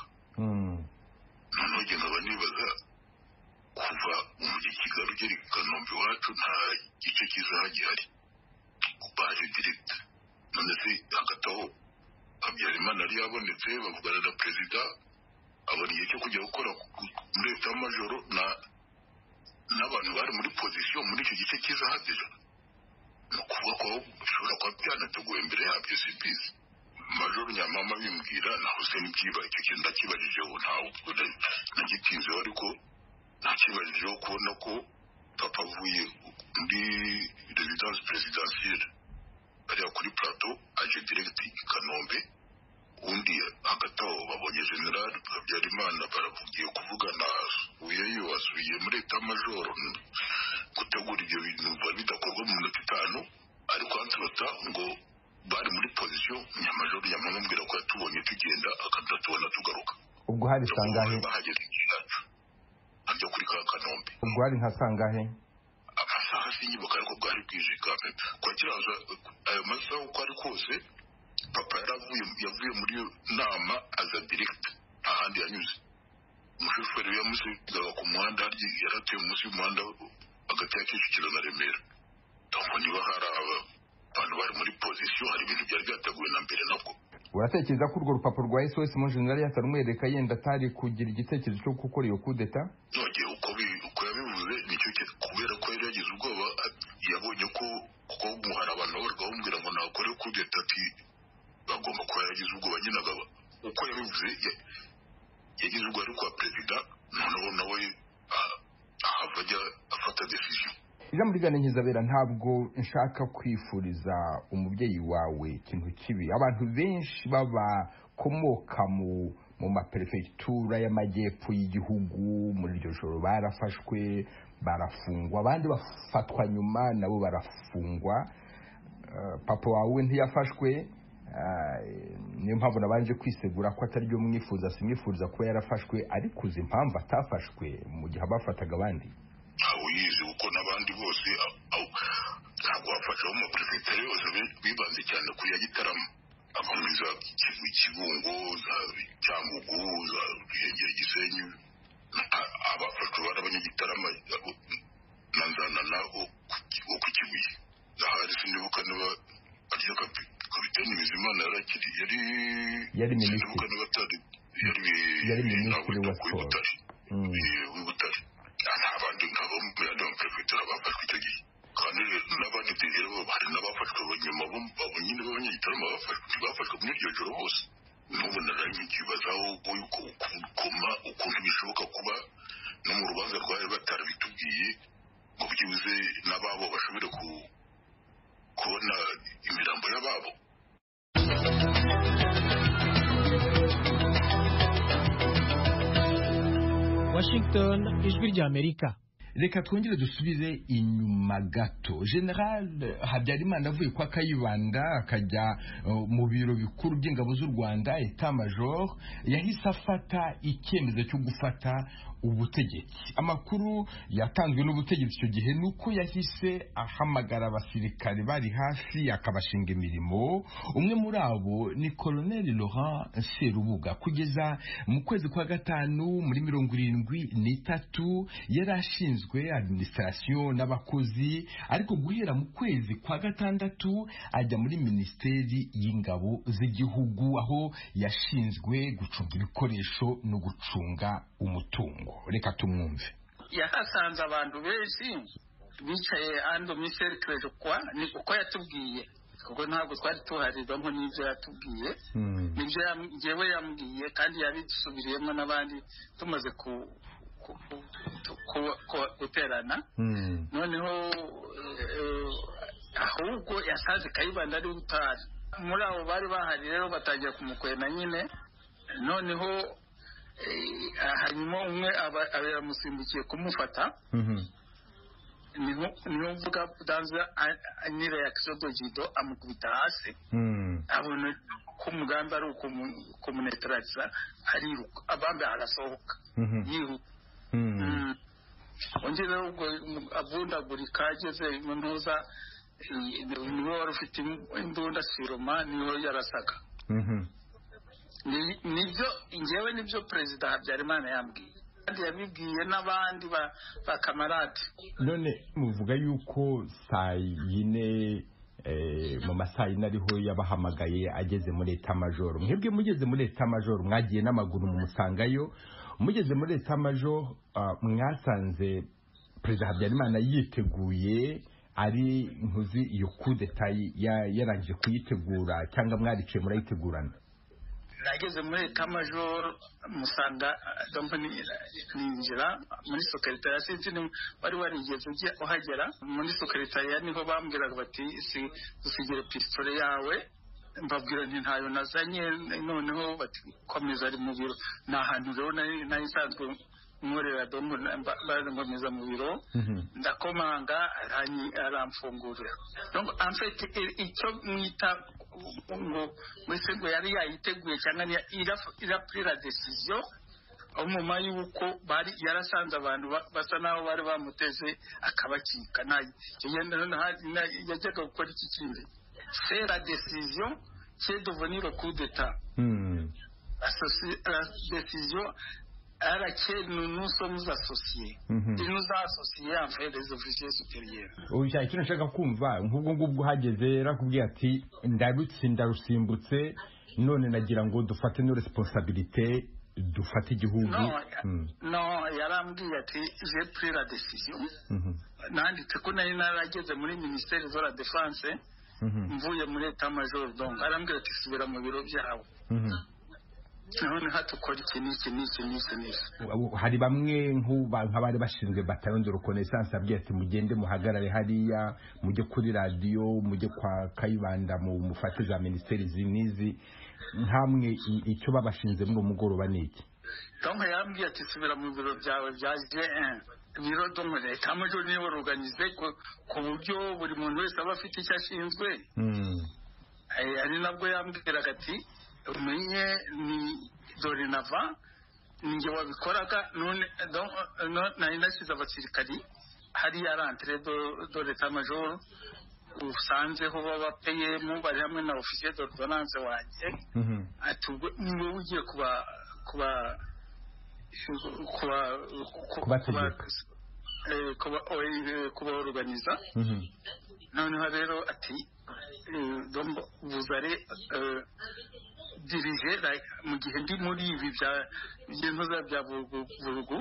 noneho njye nkaba nibaza kuva umujyi Kigali ugera i Kanombe iwacu nta gice cy'isaha gihari baje direct none se hagati aho Habyarimana yari yabonetse bavugana na perezida abona igihe cyo kujya gukora muri Etat Major n'abantu bari muri position muri icyo gice cy'isaha deja ni ukuvuga ko bishobora kuba byanateguwe imbere yabyo simbizi Major Nyamama bimbwira naho se nibyiba icyo kintu ndakibajijeho ntawe nagitinzeho ariko nakibajijeho kubona ko papa avuye muri residence presidentielle ariya kuri plateau aje direct i Kanombe undi hagati aho babonye general Habyarimana baravugiye kuvugana asubiye muri Etat Major gutegura ibyo bintu bidakorwa mu minota 5 ariko antibata ngo bari muri position Nyamajor yamubwira ko yatubonye tugenda akadatubona tugaruka ubwo hari sangahe bahageze ajya kuri Kanombe ubwo hari nka sangahe amasaha sinyibuka ariko bwari bwije kandi kwa kiraza ayo masaha uko ari kose papa yavuye muri nama aza direct ahandi yanyuze umushoferi yamusigaga ku muhanda yaratuye munsi y'umuhanda hagati ya Kicukiro na Remera donc niba hari abantu bari muri position hari ibintu byari byateguwe na mbere nabwo uratekereza ko urwo rupapuro rwa SOS mu general yatarumwereka yenda atari kugira igitekerezo cyo gukora iyo kudeta nogeye uko yabivuze nicyo kubera ko yari yagize ubwoba yabonye ko kuko hari abantu bavuga bamubwira ngo nakore kudeta ati bagomba kuba yagize ubwoba nyine uko yabivuze yagize urwari kwa perezida noneho nawe ahava ajya afata decision. ijambo rigana nkizabera ntabwo nshaka kwifuriza umubyeyi wawe ikintu kibi. abantu benshi babakomoka mu maperefegitura y'amajyepfo y'igihugu muri iryo joro barafashwe barafungwa, abandi bafatwa nyuma nabo barafungwa. papa wawe ntiyafashwe, niyo mpamvu nabanje kwisegura ko atari byo mwifuza. simwifuza kuba yarafashwe, ariko uzi impamvu atafashwe mu gihe abafataga abandi? aho yize kuko n'abandi bose ntabwo bafasha mu maperefegitura yose bibanze cyane kuri ya Gitarama, ava muri za Kibungo, za Cyangugu, za Ruhengeri, Gisenyi. abafashwe bari abanyagitarama na Nzanana wo ku Kibuye. ahari sinibuka niba arya kapiteni Bizimana yari minisitiri yari minisitiri wa siporo w'Ibutare. abandi nkabo muri andi maperefegitura bafashwe icyo gihe, kandi n'abandi rero hari n'abafashwe nyuma bo nyine b'abanyagitarama bafashwe muri iryo joro bose. n'ubu nkibazaho ukuntu bishoboka kuba no mu rubanza rwari batarabitubwiye ngo byibuze n'ababo bashobore kubona imirambo y'ababo. Washington, ijwi ry'Amerika. reka twongere dusubize inyuma gato. General Habyarimana avuye kwa Kayibanda akajya mu biro bikuru by'ingabo z'u Rwanda Etat Major, yahise afata icyemezo cyo gufata ubutegetsi. amakuru yatanzwe n'ubutegetsi icyo gihe nuko yahise ahamagara abasirikare bari hafi akabashinga imirimo. umwe muri abo ni Colonel Laurent Serubuga. kugeza mu kwezi kwa gatanu muri 73 yari ashinzwe administration n'abakozi, ariko guhera mu kwezi kwa gatandatu ajya muri Minisiteri y'Ingabo z'igihugu, aho yashinzwe gucunga ibikoresho no gucunga umutungo. reka tumwumve. yahasanze abantu benshi bicaye ando miserikreje kwa ni uko yatubwiye, kuko ntabwo twari tuhariramo n'ibyo yatubwiye. nibyo njyewe yambwiye kandi yabisubiriyemo n'abandi tumaze guterana. noneho ahubwo yasaze Kayibanda ari utari muri abo bari bahari, rero batangira kumukwena nyine. noneho hanyuma umwe aba yamusimbukiye kumufata. niyo mvuga danze ni reaction de Jido amukubita hasi. abona ko umugambi ari ukumunetraliza, ariruka abambe arasohoka yiruka. ongera ubwo avundagurika ageze mu ntuza, niwe wari ufite imbunda Siroma, niwe yarasaga. nibyo njyewe nibyo Perezida Habyarimana yambwiye, kandi yabibwiye n'abandi ba kamarade. none muvuga yuko saa yine mu masaha yine ariho yabahamagaye ageze muri Etat Major. mwebwe mugeze muri Etat Major mwagiye n'amaguru mumusangayo. mugeze muri Etat Major mwasanze Perezida Habyarimana yiteguye, ari nkuzi iyo coup d'etat yarangije kuyitegura, cyangwa mwarikiye murayitegurana? nageze muri Etat Major musanga ninjira muri secretariat, sinzi wari warigeze uhagera muri secretariat. niho bambwiraga bati usigire pistole yawe. mbabwira nti ntayo nazanye. noneho bati komeza ari mu biro. ni ahantu rero nari nsanzwe nkorera ngomeza mu biro. ndakomanga aramfungurira. donc en fait icyo mwita ngo wese ngo yari yayiteguye cyangwa ira pris la décision umuma yuko bari yarasanze abantu basa naho bari bamuteze akabakika. yajyaga gukora iki kindi. c'est la décision qui est devenue le coup d'état. la décision à laquelle nous sommes associés. Il nous a associés en fait les officiers supérieurs. Oya, icyo nshaka kumva nk'ubwo ngubwo hageze rakubwiye ati ndarusimbutse, none nagira ngo dufate no responsabilité, dufate igihugu. non yarambwiye ati j'ai pris la décision. nanditse ko nari narageze muri Ministère de la Défense, mvuye muri Etat Major. donc arambwira ati subira mu biro byawe. none hatukora iki n'iki hari bamwe nk'abari bashinzwe bataillon de reconnaissance abwiye ati mugende muhagarare hariya mujye kuri radio mujye kwa Kayibanda mufate za ministeri zinizi nkamwe icyo babashinze muri umugoroba niki donc yambwiye ati subira mu biro byawe bya G1 biro domore kamajo niwe organize ku buryo buri muntu wese aba afite icyo ashinzwe ari nabwo yambwiraga ati umenye ni dorinava ninjye wabikoraga none nari nashyize abasirikari hariya rentre do l'état major usanzeho b'abapeyemu bari hamwe na officier d'ordonnance wanjye ati niwe ugiye kuba organiza noneho rero ati vous allez diriger mu gihe ndi muri ibi bya vurugu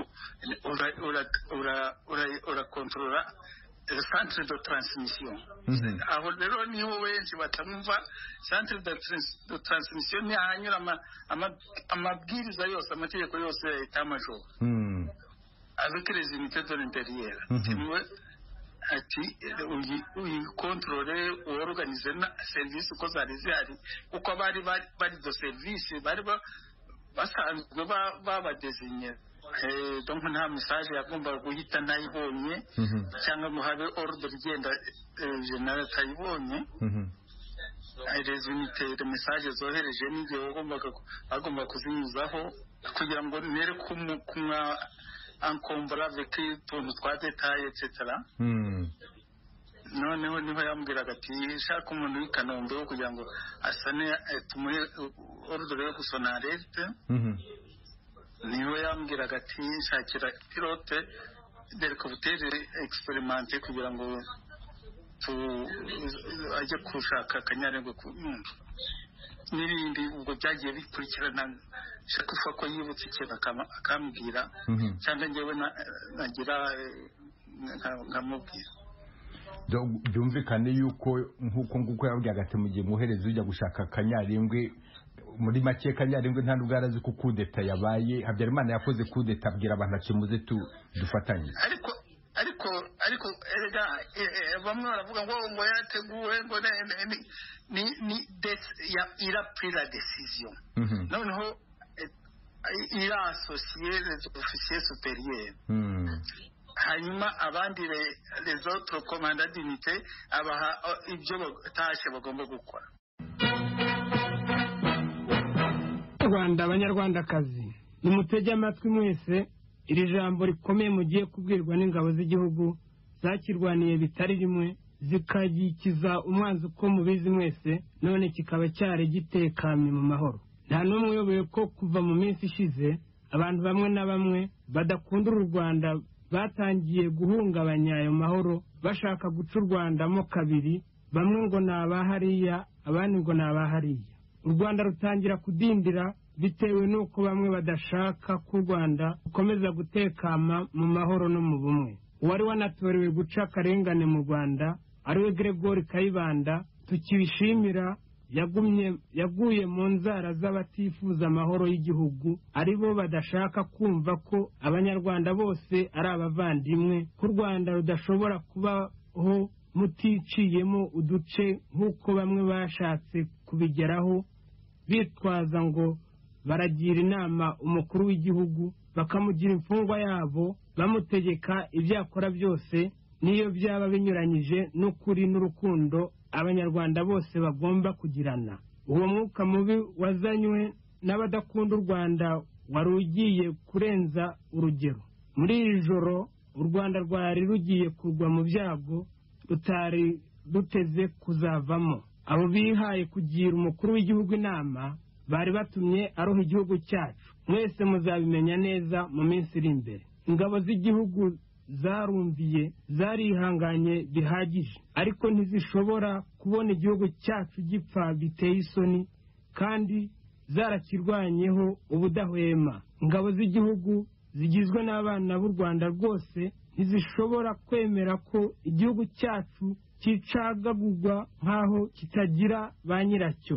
urakontorora centre de transmission aho rero niho benshi batamva centre de transmission ni ahanyura amabwiriza yose amategeko yose ya état major avec les unités de l'intérieur ati uyikontorore uorganize na service uko zari zihari uko bari do service bari basanzwe babadesinye donc nta message yagomba guhita ntayibonye cyangwa ngo habe ordre igenda general tayibonye les unités de message zohereje n'igihe bagomba kuzinyuzaho kugira ngo nere kumwa encombra avec utuntu twa detail etc noneho niho yambwiraga ati shaka umuntu w'Ikanombe wo kugira ngo asane tumuhe ordre yo gusona alerte niho yambwiraga ati shakira pilote d'hélicoptère expérimenté kugira ngo ajye kushaka akanyarengwe ku nyundo n'ibindi ubwo byagiye bikurikirana shaka ufa ko yibutse ikintu akambwira cyangwa njyewe nagira nkamubwira byumvikane yuko nk'uko yabwiraga ati mugiye muhereza ujya gushaka akanyarengwe muri make kanyarengwe nta nubwo arazi ko kudeta yabaye Habyarimana yakoze kudeta abwira abantu ati muze dufatanye ariko erega bamwe baravuga ngo yateguwe ngo il a pris la décision noneho il a associé les officiers supérieurs hanyuma abandi les autres commandants d'unité abaha ibyo batashe bagomba gukora. Rwanda abanyarwandakazi nimutege amatwi mwese iri jambo rikomeye mugiye kubwirwa n'ingabo z'igihugu zakirwaniye bitari rimwe zikagikiza umwanzi uko mubizi mwese none kikaba cyari gitekanye mu mahoro. Nta n'umwe uyoboye ko kuva mu minsi ishize abantu bamwe na bamwe badakunda u Rwanda batangiye guhungabanya ayo mahoro bashaka guca u Rwanda mo kabiri, bamwe ngo ni abahariya abandi ngo ni abahariya. U Rwanda rutangira kudindira bitewe n'uko bamwe badashaka ko u Rwanda rukomeza gutekama mu mahoro no mu bumwe. Uwari wanatorewe guca akarengane mu Rwanda ariwe Gregory Kayibanda tukibishimira yaguye mu nzara z'abatifuza amahoro y'igihugu, aribo badashaka kumva ko abanyarwanda bose ari abavandimwe, ko u Rwanda rudashobora kubaho muticiyemo uduce nk'uko bamwe bashatse kubigeraho bitwaza ngo baragira inama umukuru w'igihugu bakamugira imfungwa yabo bamutegeka ibyo akora byose niyo byaba binyuranyije n'ukuri n'urukundo abanyarwanda bose bagomba kugirana. Uwo mwuka mubi wazanywe n'abadakunda u Rwanda wari ugiye kurenza urugero. Muri iri joro u Rwanda rwari rugiye kugwa mu byago rutari ruteze kuzavamo. Abo bihaye kugira umukuru w'igihugu inama bari batumye aroha igihugu cyacu. Mwese muzabimenya neza mu minsi iri imbere. Ingabo z'igihugu zarumviye zarihanganye bihagije, ariko ntizishobora kubona igihugu cyacu gipfa biteye isoni kandi zarakirwanyeho ubudahwema. Ingabo z'igihugu zigizwe n'abana b'u Rwanda rwose ntizishobora kwemera ko igihugu cyacu kicagagurwa nk'aho kitagira ba nyiracyo.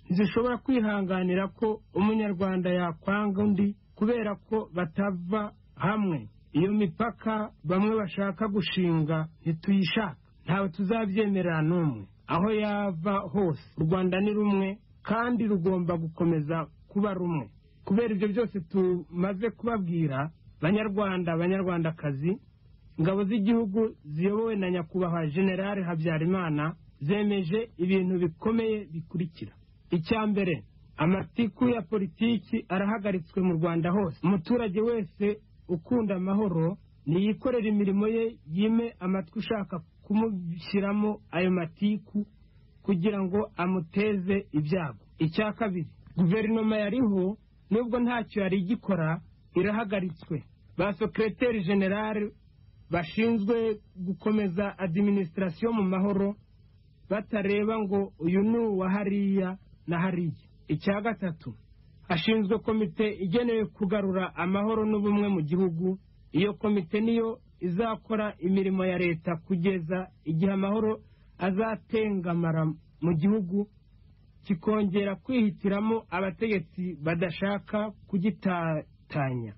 ntizishobora kwihanganira ko umunyarwanda yakwanga undi kubera ko batava hamwe. Iyo mipaka bamwe bashaka gushinga ntituyishaka, ntawe tuzabyemerera n'umwe. Aho yava hose u Rwanda ni rumwe kandi rugomba gukomeza kuba rumwe. Kubera ibyo byose tumaze kubabwira, banyarwanda banyarwandakazi, ingabo z'igihugu ziyobowe na nyakubahwa General Habyarimana zemeje ibintu bikomeye bikurikira. Icya mbere, amatiku ya politiki arahagaritswe mu Rwanda hose. Umuturage wese ukunda amahoro niyikorera imirimo ye, yime amatwi ushaka kumushyiramo ayo matiku kugira ngo amuteze ibyago. Icya kabiri, guverinoma yariho nubwo ntacyo yari igikora irahagaritswe. Ba secrétaire general bashinzwe gukomeza administration mu mahoro batareba ngo uyu ni uwa hariya na hariya. Icya gatatu, hashinzwe komite igenewe kugarura amahoro n'ubumwe mu gihugu. Iyo komite niyo izakora imirimo ya leta kugeza igihe amahoro azatengamara mu gihugu, kikongera kwihitiramo abategetsi badashaka kugitatanya.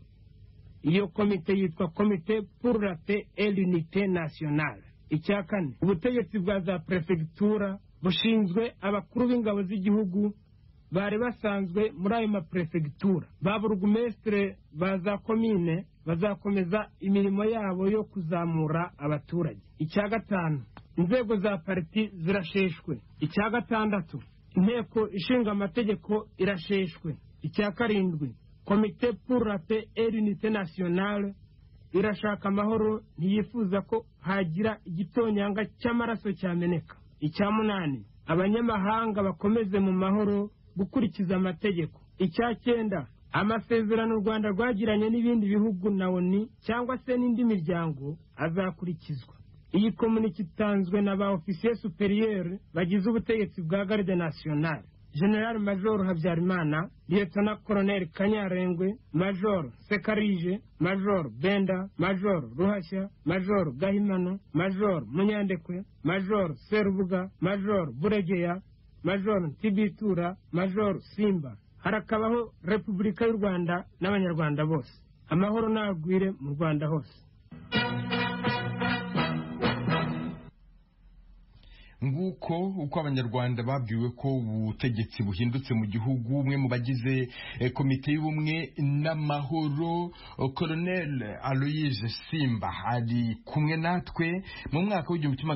Iyo komite yitwa Komite pour la paix et l'unité nationale. Icya kane, ubutegetsi bwa za prefectura bushinzwe abakuru b'ingabo z'igihugu bari basanzwe muri ayo maprefegitura. Ba burugumestre ba za komine bazakomeza imirimo yabo yo kuzamura abaturage. Icya gatanu, inzego za parti zirasheshwe. Icya gatandatu, inteko ishinga amategeko irasheshwe. Icya karindwi, Komite pour la paix et l'unité nationale irashaka amahoro, ntiyifuza ko hagira igitonyanga cy'amaraso cyameneka. Icya munani, abanyamahanga bakomeze mu mahoro gukurikiza amategeko. Icya cyenda, amasezerano u Rwanda rwagiranye n'ibindi bihugu na ONU cyangwa se n'indi miryango azakurikizwa. Iyi komunike itanzwe na ba officier supérieur bagize ubutegetsi bwa Garde Nationale: General Major Habyarimana, Lieutenant Colonel Kanyarengwe, Major Sekarije, Major Benda, Major Ruhashya, Major Gahimano, Major Munyandekwe, Major Serubuga, Major Buregeya, Major Tibitura, Major Simba. Harakabaho Repubulika y'u Rwanda n'Abanyarwanda bose. Amahoro nagwire mu Rwanda hose. nguko uko abanyarwanda babwiwe ko ubutegetsi buhindutse mu gihugu. Umwe mu bagize komite y'ubumwe n'amahoro, Colonel Aloyse Simba, ari kumwe natwe. Mu mwaka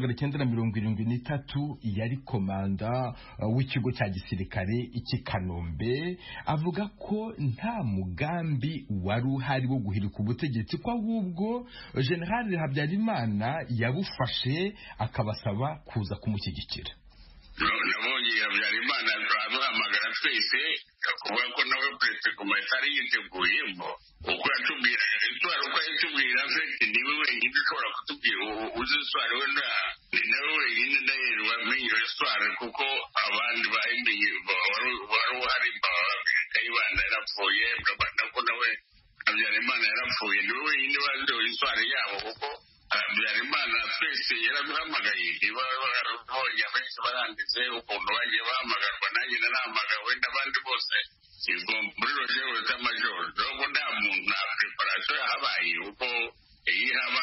w'1973 yari komanda w'ikigo cya gisirikare iki Kanombe. Avuga ko nta mugambi wari uhari wo guhirika ubutegetsi, ko ahubwo General Habyarimana yabufashe akabasaba kuza kumushyigikira. Nabonye Habyarimana turaduhamagara twese kuvuga ko nawe perezida komite ari yiteguye uko yatubwira itwara uko yatubwira afite niwe wenyine ushobora kutubwira uzi itwara we ni nawe wenyine ndahera wamenye itwara kuko abandi bahimenye wari uhari Kayibanda yarapfuye nako nawe Habyarimana yarapfuye niwe wenyine bazi itwara yabo kuko Habyarimana twese yaraduhamagaye. Babonye abenshi baranditse ukuntu bagiye bahamagarwa, nanjye narahamagawe n'abandi bose muri Roger Major. Nubwo nta muntu nta preparation yahabaye kuko iyi haba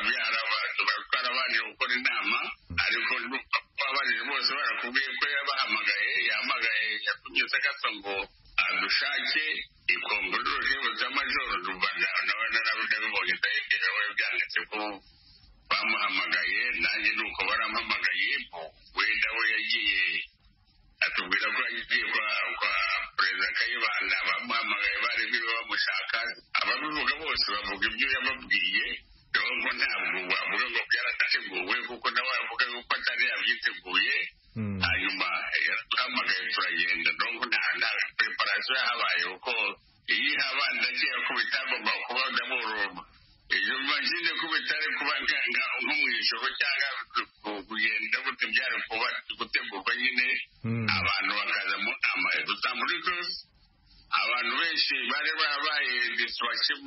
twarabanje gukora inama, ariko abandi bose barakubwiye ko yahamagaye yatugeze gato ngo adushake ikombora Roger Major. Nawe narabibonye ndahekera we byanditse ko bamuhamagaye, nanjye nuko barampamagaye. Wenda we yagiye atubwira ko yagiye kwa perezida Kayibanda, bamuhamagaye bari biwe bamushaka. Ababivuga bose bavuga ibyo yababwiye, nubwo ntabwo bavuga ngo byarateguwe kuko nawe avuga yuko atari yabyiteguye. Hanyuma yaraduhamagaye turagenda, nubwo nta preparation yahabaye kuko iyi haba ndakeka ko bitagomba kuba ndaboroma. Iyo mashine ko bitari kuba nko mu ijoro cyangwa kugenda gute byari kuba gutegurwa nyine abantu bakaza mu nama. Gusa abantu benshi bari barabaye distraction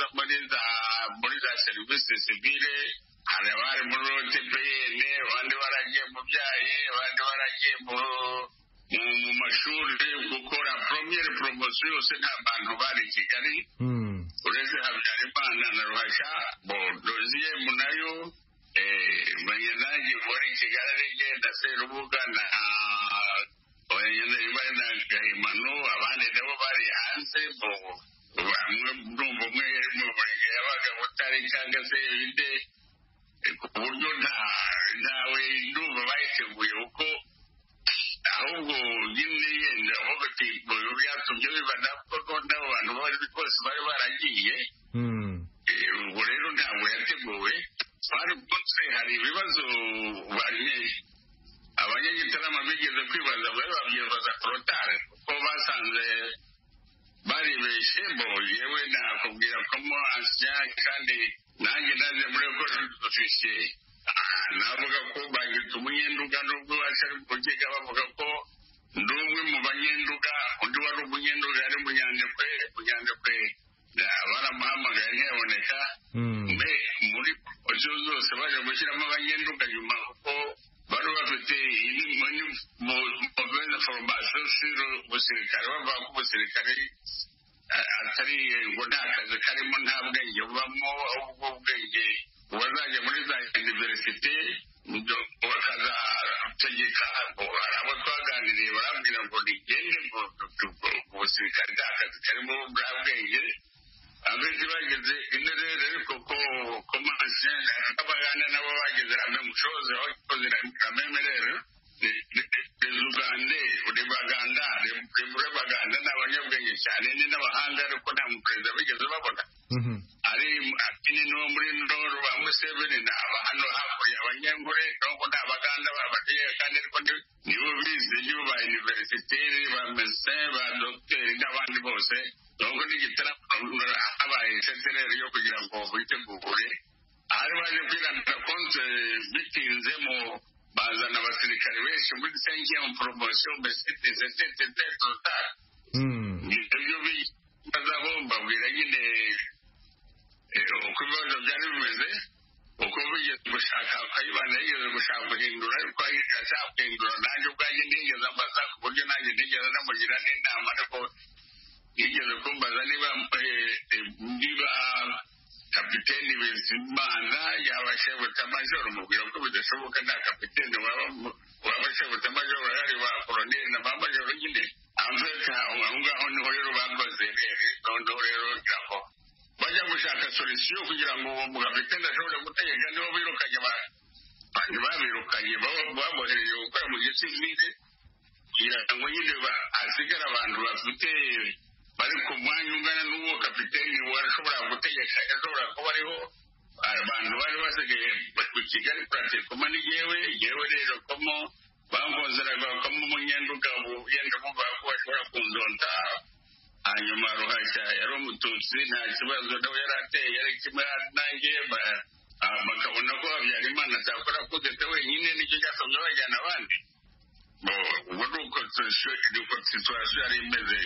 muri za serivisi sivile. Hari abari muri TPN, abandi baragiye mu byayi, abandi baragiye mu mashuri gukora premiere promotion yose nta bantu bari i Kigali uretse Habyarimana na Ruhasha doziye munayo banyanagi wari i Kigali genda Serubuga na na Gahimano abandi nabo bari hanze bamwe ndumva umwe yari mu burenge yabaga butari cyangwa se ibinde ku buryo ntawe ndumva bayiteguye uko ahubwo nyine yenda avuga ati byatumye bibana kuko n'abo bantu bari bose bari baragiye ubwo rero ntabwo yateguwe bari bose hari ibibazo bari abanyagitarama bigeze kwibaza bari babyibaza korotare kuko basanze baribeshye yewe nakubwira ko mo asya kandi nanjye naje muri ofisiye navuga ko bagita umunyenduga nubwo bashari kukiga bavuga ko ndi umwe mu banyenduga undi wari umunyenduga yari munyandekwe baramuhamagaye ntiyaboneka muri porosiyo zose baje gushyiramo abanyenduga nyuma kuko bari bafite foromasiyo siro ubusirikare bavuga ko ubusirikare atari ngo nta kazi karimo nta bwenge bubamo ahubwo ubwenge bazajya muri za universite bakazategeka hari abo twaganiriye barambwira ngo nigende ubusirikare nta kazi karimo bwa bwenge abenshi bageze inerere ariko ko komansiyo n'abaganda nabo bageze hamwe mushobozi aho ikoze ramemerere rezugande urebaganda ni abanyabwenge cyane ni n'abahanga ariko nta muperezida bigeze babona ari akini no muri ndoro ba Museveni na hano hakurya abanyankore nubwo nta baganda babadiye kandi ariko nibo bize nibo ba universiteri ba medecin ba docteur n'abandi bose nubwo n'igitaramo abaye setereri yo kugira ngo bitegure ari baje kwiranda konte bitinze mu bazana abasirikare benshi muri sengiye mu promotion besite total ibyo bazabomba bwira nyine uko ibibazo byari bimeze uko bigeze gushaka Kayibanda yigeze gushaka guhindura ariko ashaka guhindura nanjye ubwanjye nigeze ambaza ku buryo nanjye nigeze namugira n'inama ariko yigeze kumbaza niba kapiteni Bizimana yaba shebutamajoro mubwira ko bidashoboka nta kapiteni waba shebutamajoro yari ba koroneli na bamajoro nyine amveka aho ngaho niho rero bakoze noneho rero nako bajya gushaka solution kugira ngo uwo mugapiteni ashobore gutegeka nibo birukanye babirukanye babohereje gukora mu gisivile kugira ngo nyine hasigara abantu bafite bari ku mwanya ungana n'uwo kapiteni warashobora gutegeka ashobora kuba ariho abantu bari basigaye ku Kigali pratikoma ni yewe rero komo bangozeraga komo umunyenduga yenda muba ko ashobora kundonda hanyuma Ruhashya yari umututsi nta kibazo nawe yarateye yari kimwe nanjye bakabona ko Habyarimana atakora kudeta wenyine nicyo cyatumye bajyana abandi ubwo ni uko situasiyo yari imeze.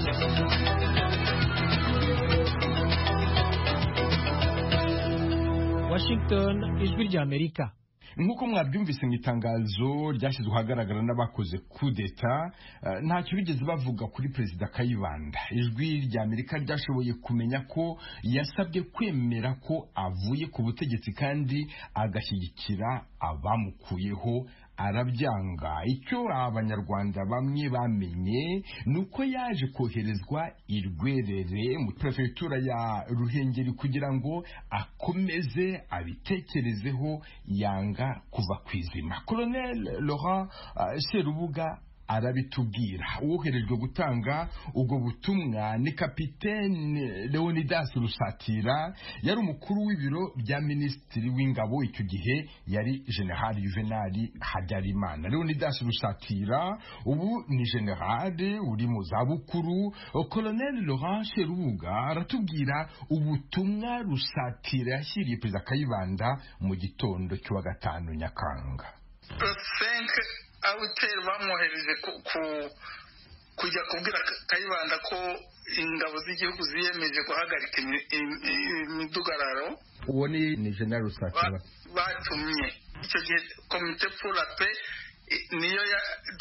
Washington, ijwi ry'Amerika. nk'uko mwabyumvise mu itangazo ryashyizwe ahagaragara n'abakoze kudeta ntacyo bigeze bavuga kuri perezida Kayibanda. Ijwi ry'Amerika ryashoboye kumenya ko yasabwe kwemera ko avuye ku butegetsi kandi agashyigikira abamukuyeho arabyanga. Icyo abanyarwanda bamwe bamenye nuko yaje koherezwa i Rwerere mu prefectura ya Ruhengeri kugira ngo akomeze abitekerezeho yanga kuva kwizima. Colonel Laurent Serubuga arabitubwira. Uwoherejwe gutanga ubwo butumwa ni Kapitene Leonidas Rusatira, yari umukuru w'ibiro bya minisitiri w'ingabo icyo gihe yari General Juvenal Habyarimana. Leonidas Rusatira ubu ni general uri mu zabukuru. Colonel Laurent Serubuga aratubwira ubutumwa Rusatira yashyiriye perezida Kayibanda mu gitondo cy'uwa gatanu Nyakanga. awuteri bamwohereje kujya kubwira Kayibanda ko ingabo z'igihugu ziyemeje guhagarika imidugararo. Uwo ni General Rusatira batumye icyo gihe komite pour la paix niyo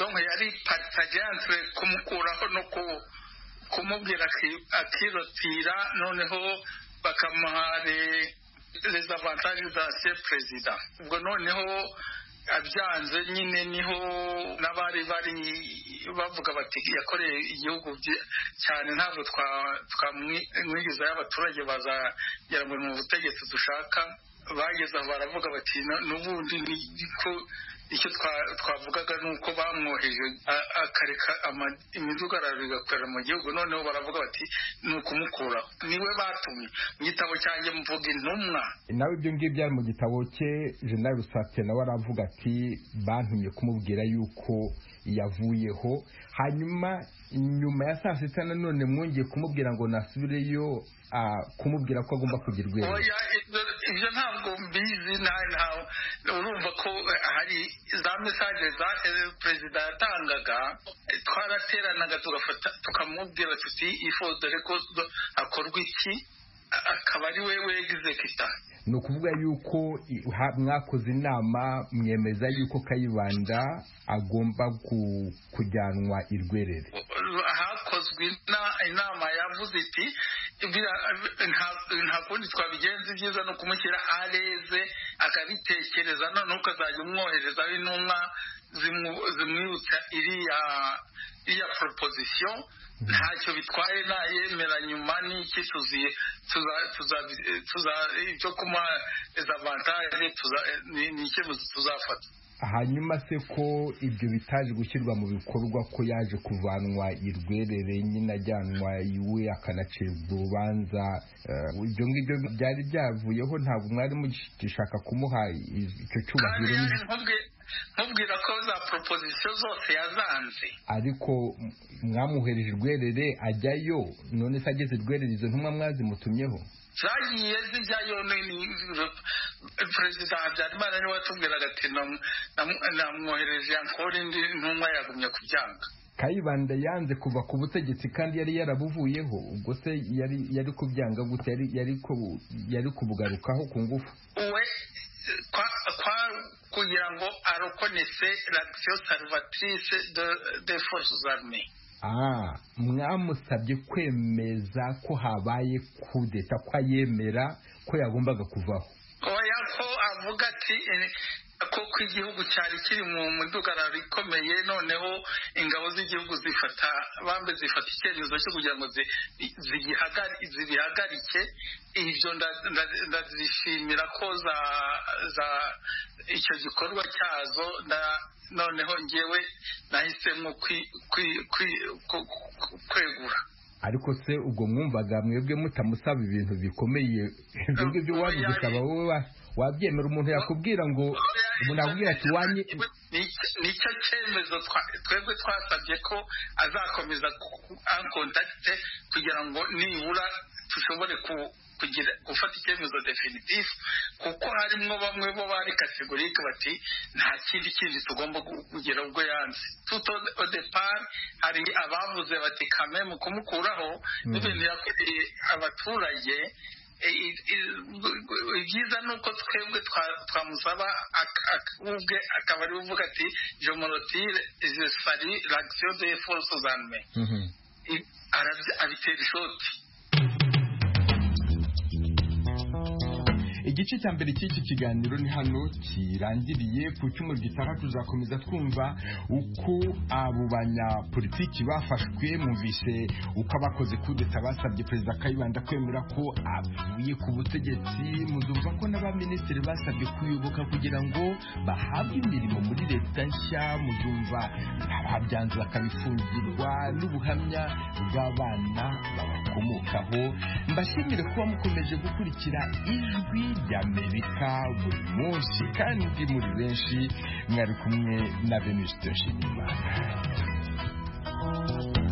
donc yari partajante kumukuraho no kumubwira akirotira noneho bakamuha les avantages d'ancien président. ubwo noneho abyanze nyine niho n'abari bavuga bati yakoreye igihugu cyane ntabwo twamwigizayo abaturage bazagera mu butegetsi dushaka. bageze aho baravuga bati n'ubundi niko icyo twavugaga nuko bamwoheje akareka imidugararo igakorera mu gihugu. noneho baravuga bati ni ukumukuraho. niwe batumye mu gitabo cyanjye mvuga intumwa. nawe ibyo ngibyo byari mu gitabo cye. General Rusatira nawe aravuga ati bantumye kumubwira yuko yavuyeho. hanyuma nyuma ya saa sita nanone mwongeye kumubwira ngo nasubireyo kumubwira ko agomba kugira urwego. ibyo ntabwo mbizi. urumva ko hari za mesaje za perezida yatangaga twarateranaga tukamubwira tuti dore ko akorwa iki akaba ari we wegizekita. ni ukuvuga yuko mwakoze inama mwemeza yuko Kayibanda agomba kujyanwa i Rwerere. hakozwe inama yavuze iti nta kundi twabigenza. ibyiza ni ukumushyira areze akabitekereza noneho ukazajya umwoherezaho intumwa zimwibutsa iriya proposition. ntacyo bitwaye nayemera nyuma n'iki ibyo kumuha avantage ni icyemezo tuzafata. hanyuma se ko ibyo bitaje gushyirwa mu bikorwa, ko yaje kuvanwa i Rwerere nyine ajyanwa iwe akanacibwa urubanza, ibyo ngibyo byari byavuyeho ntabwo mwari mugishaka kumuha icyo cyubahiro? nkubwira ko za proposition zose yazanze. ariko mwamuhereje i Rwerere ajyayo. none se ageze i Rwerere izo ntumwa mwazimutumyeho? zagiye zijyayo. perezida Habyarimana niwe watubwiraga ati namwohereje ankora indi ntumwa yagumye kubyanga. Kayibanda yanze kuva ku butegetsi kandi yari yarabuvuyeho. ubwo se yari kubyanga gute? yari kubugarukaho ku ngufu? we kugira ngo arokonese l'action salvatrice de forces armées. mwamusabye kwemeza ko habaye kudeta, ko ayemera ko yagombaga kuvaho? oya, ko avuga ati ko igihugu cyari kiri mu midugararo ikomeye, noneho ingabo z'igihugu zifata icyemezo cyo kugira ngo zibihagarike. ibyo ndazishimira ko icyo gikorwa cyazo. noneho ngewe nahisemo kwegura. ariko se ubwo mwumvaga mwebwe mutamusaba ibintu bikomeye ibyo ngibyo wabigusaba wowe wabyemera? umuntu yakubwira ngo umuntu akubwira ati wanye. nicyo cyemezo twebwe twasabye ko azakomeza ankontakite kugira ngo nibura dushobore gufata icyemezo definitif, kuko harimo bamwe bo bari kategorike bati nta kindi tugomba kugira ubwo yanze. tuto au départ hari abavuze bati kame mu kumukuraho n'ibintu yakoreye abaturage. ibyiza ni uko twebwe twamusaba ubwe akaba ari uvuga ati je me retire, je salue l'action des forces armées. abitera ishoti. igice cya mbere cy'iki kiganiro ni hano kirangiriye. ku cyumweru gitaha tuzakomeza twumva uko abo banyapolitiki bafashwe. mwumvise uko abakoze kudeta basabye perezida Kayibanda kwemera ko avuye ku butegetsi. muzumva ko n'abaminisitiri basabye kuyoboka kugira ngo bahabwe imirimo muri leta nshya. muzumva ababyanze bakabifungirwa n'ubuhamya bw'abana babakomokaho. mbashimire kuba mukomeje gukurikira Ijwi ry'Amerika buri munsi kandi muri benshi. mwari kumwe na Venuste Nshimiyimana.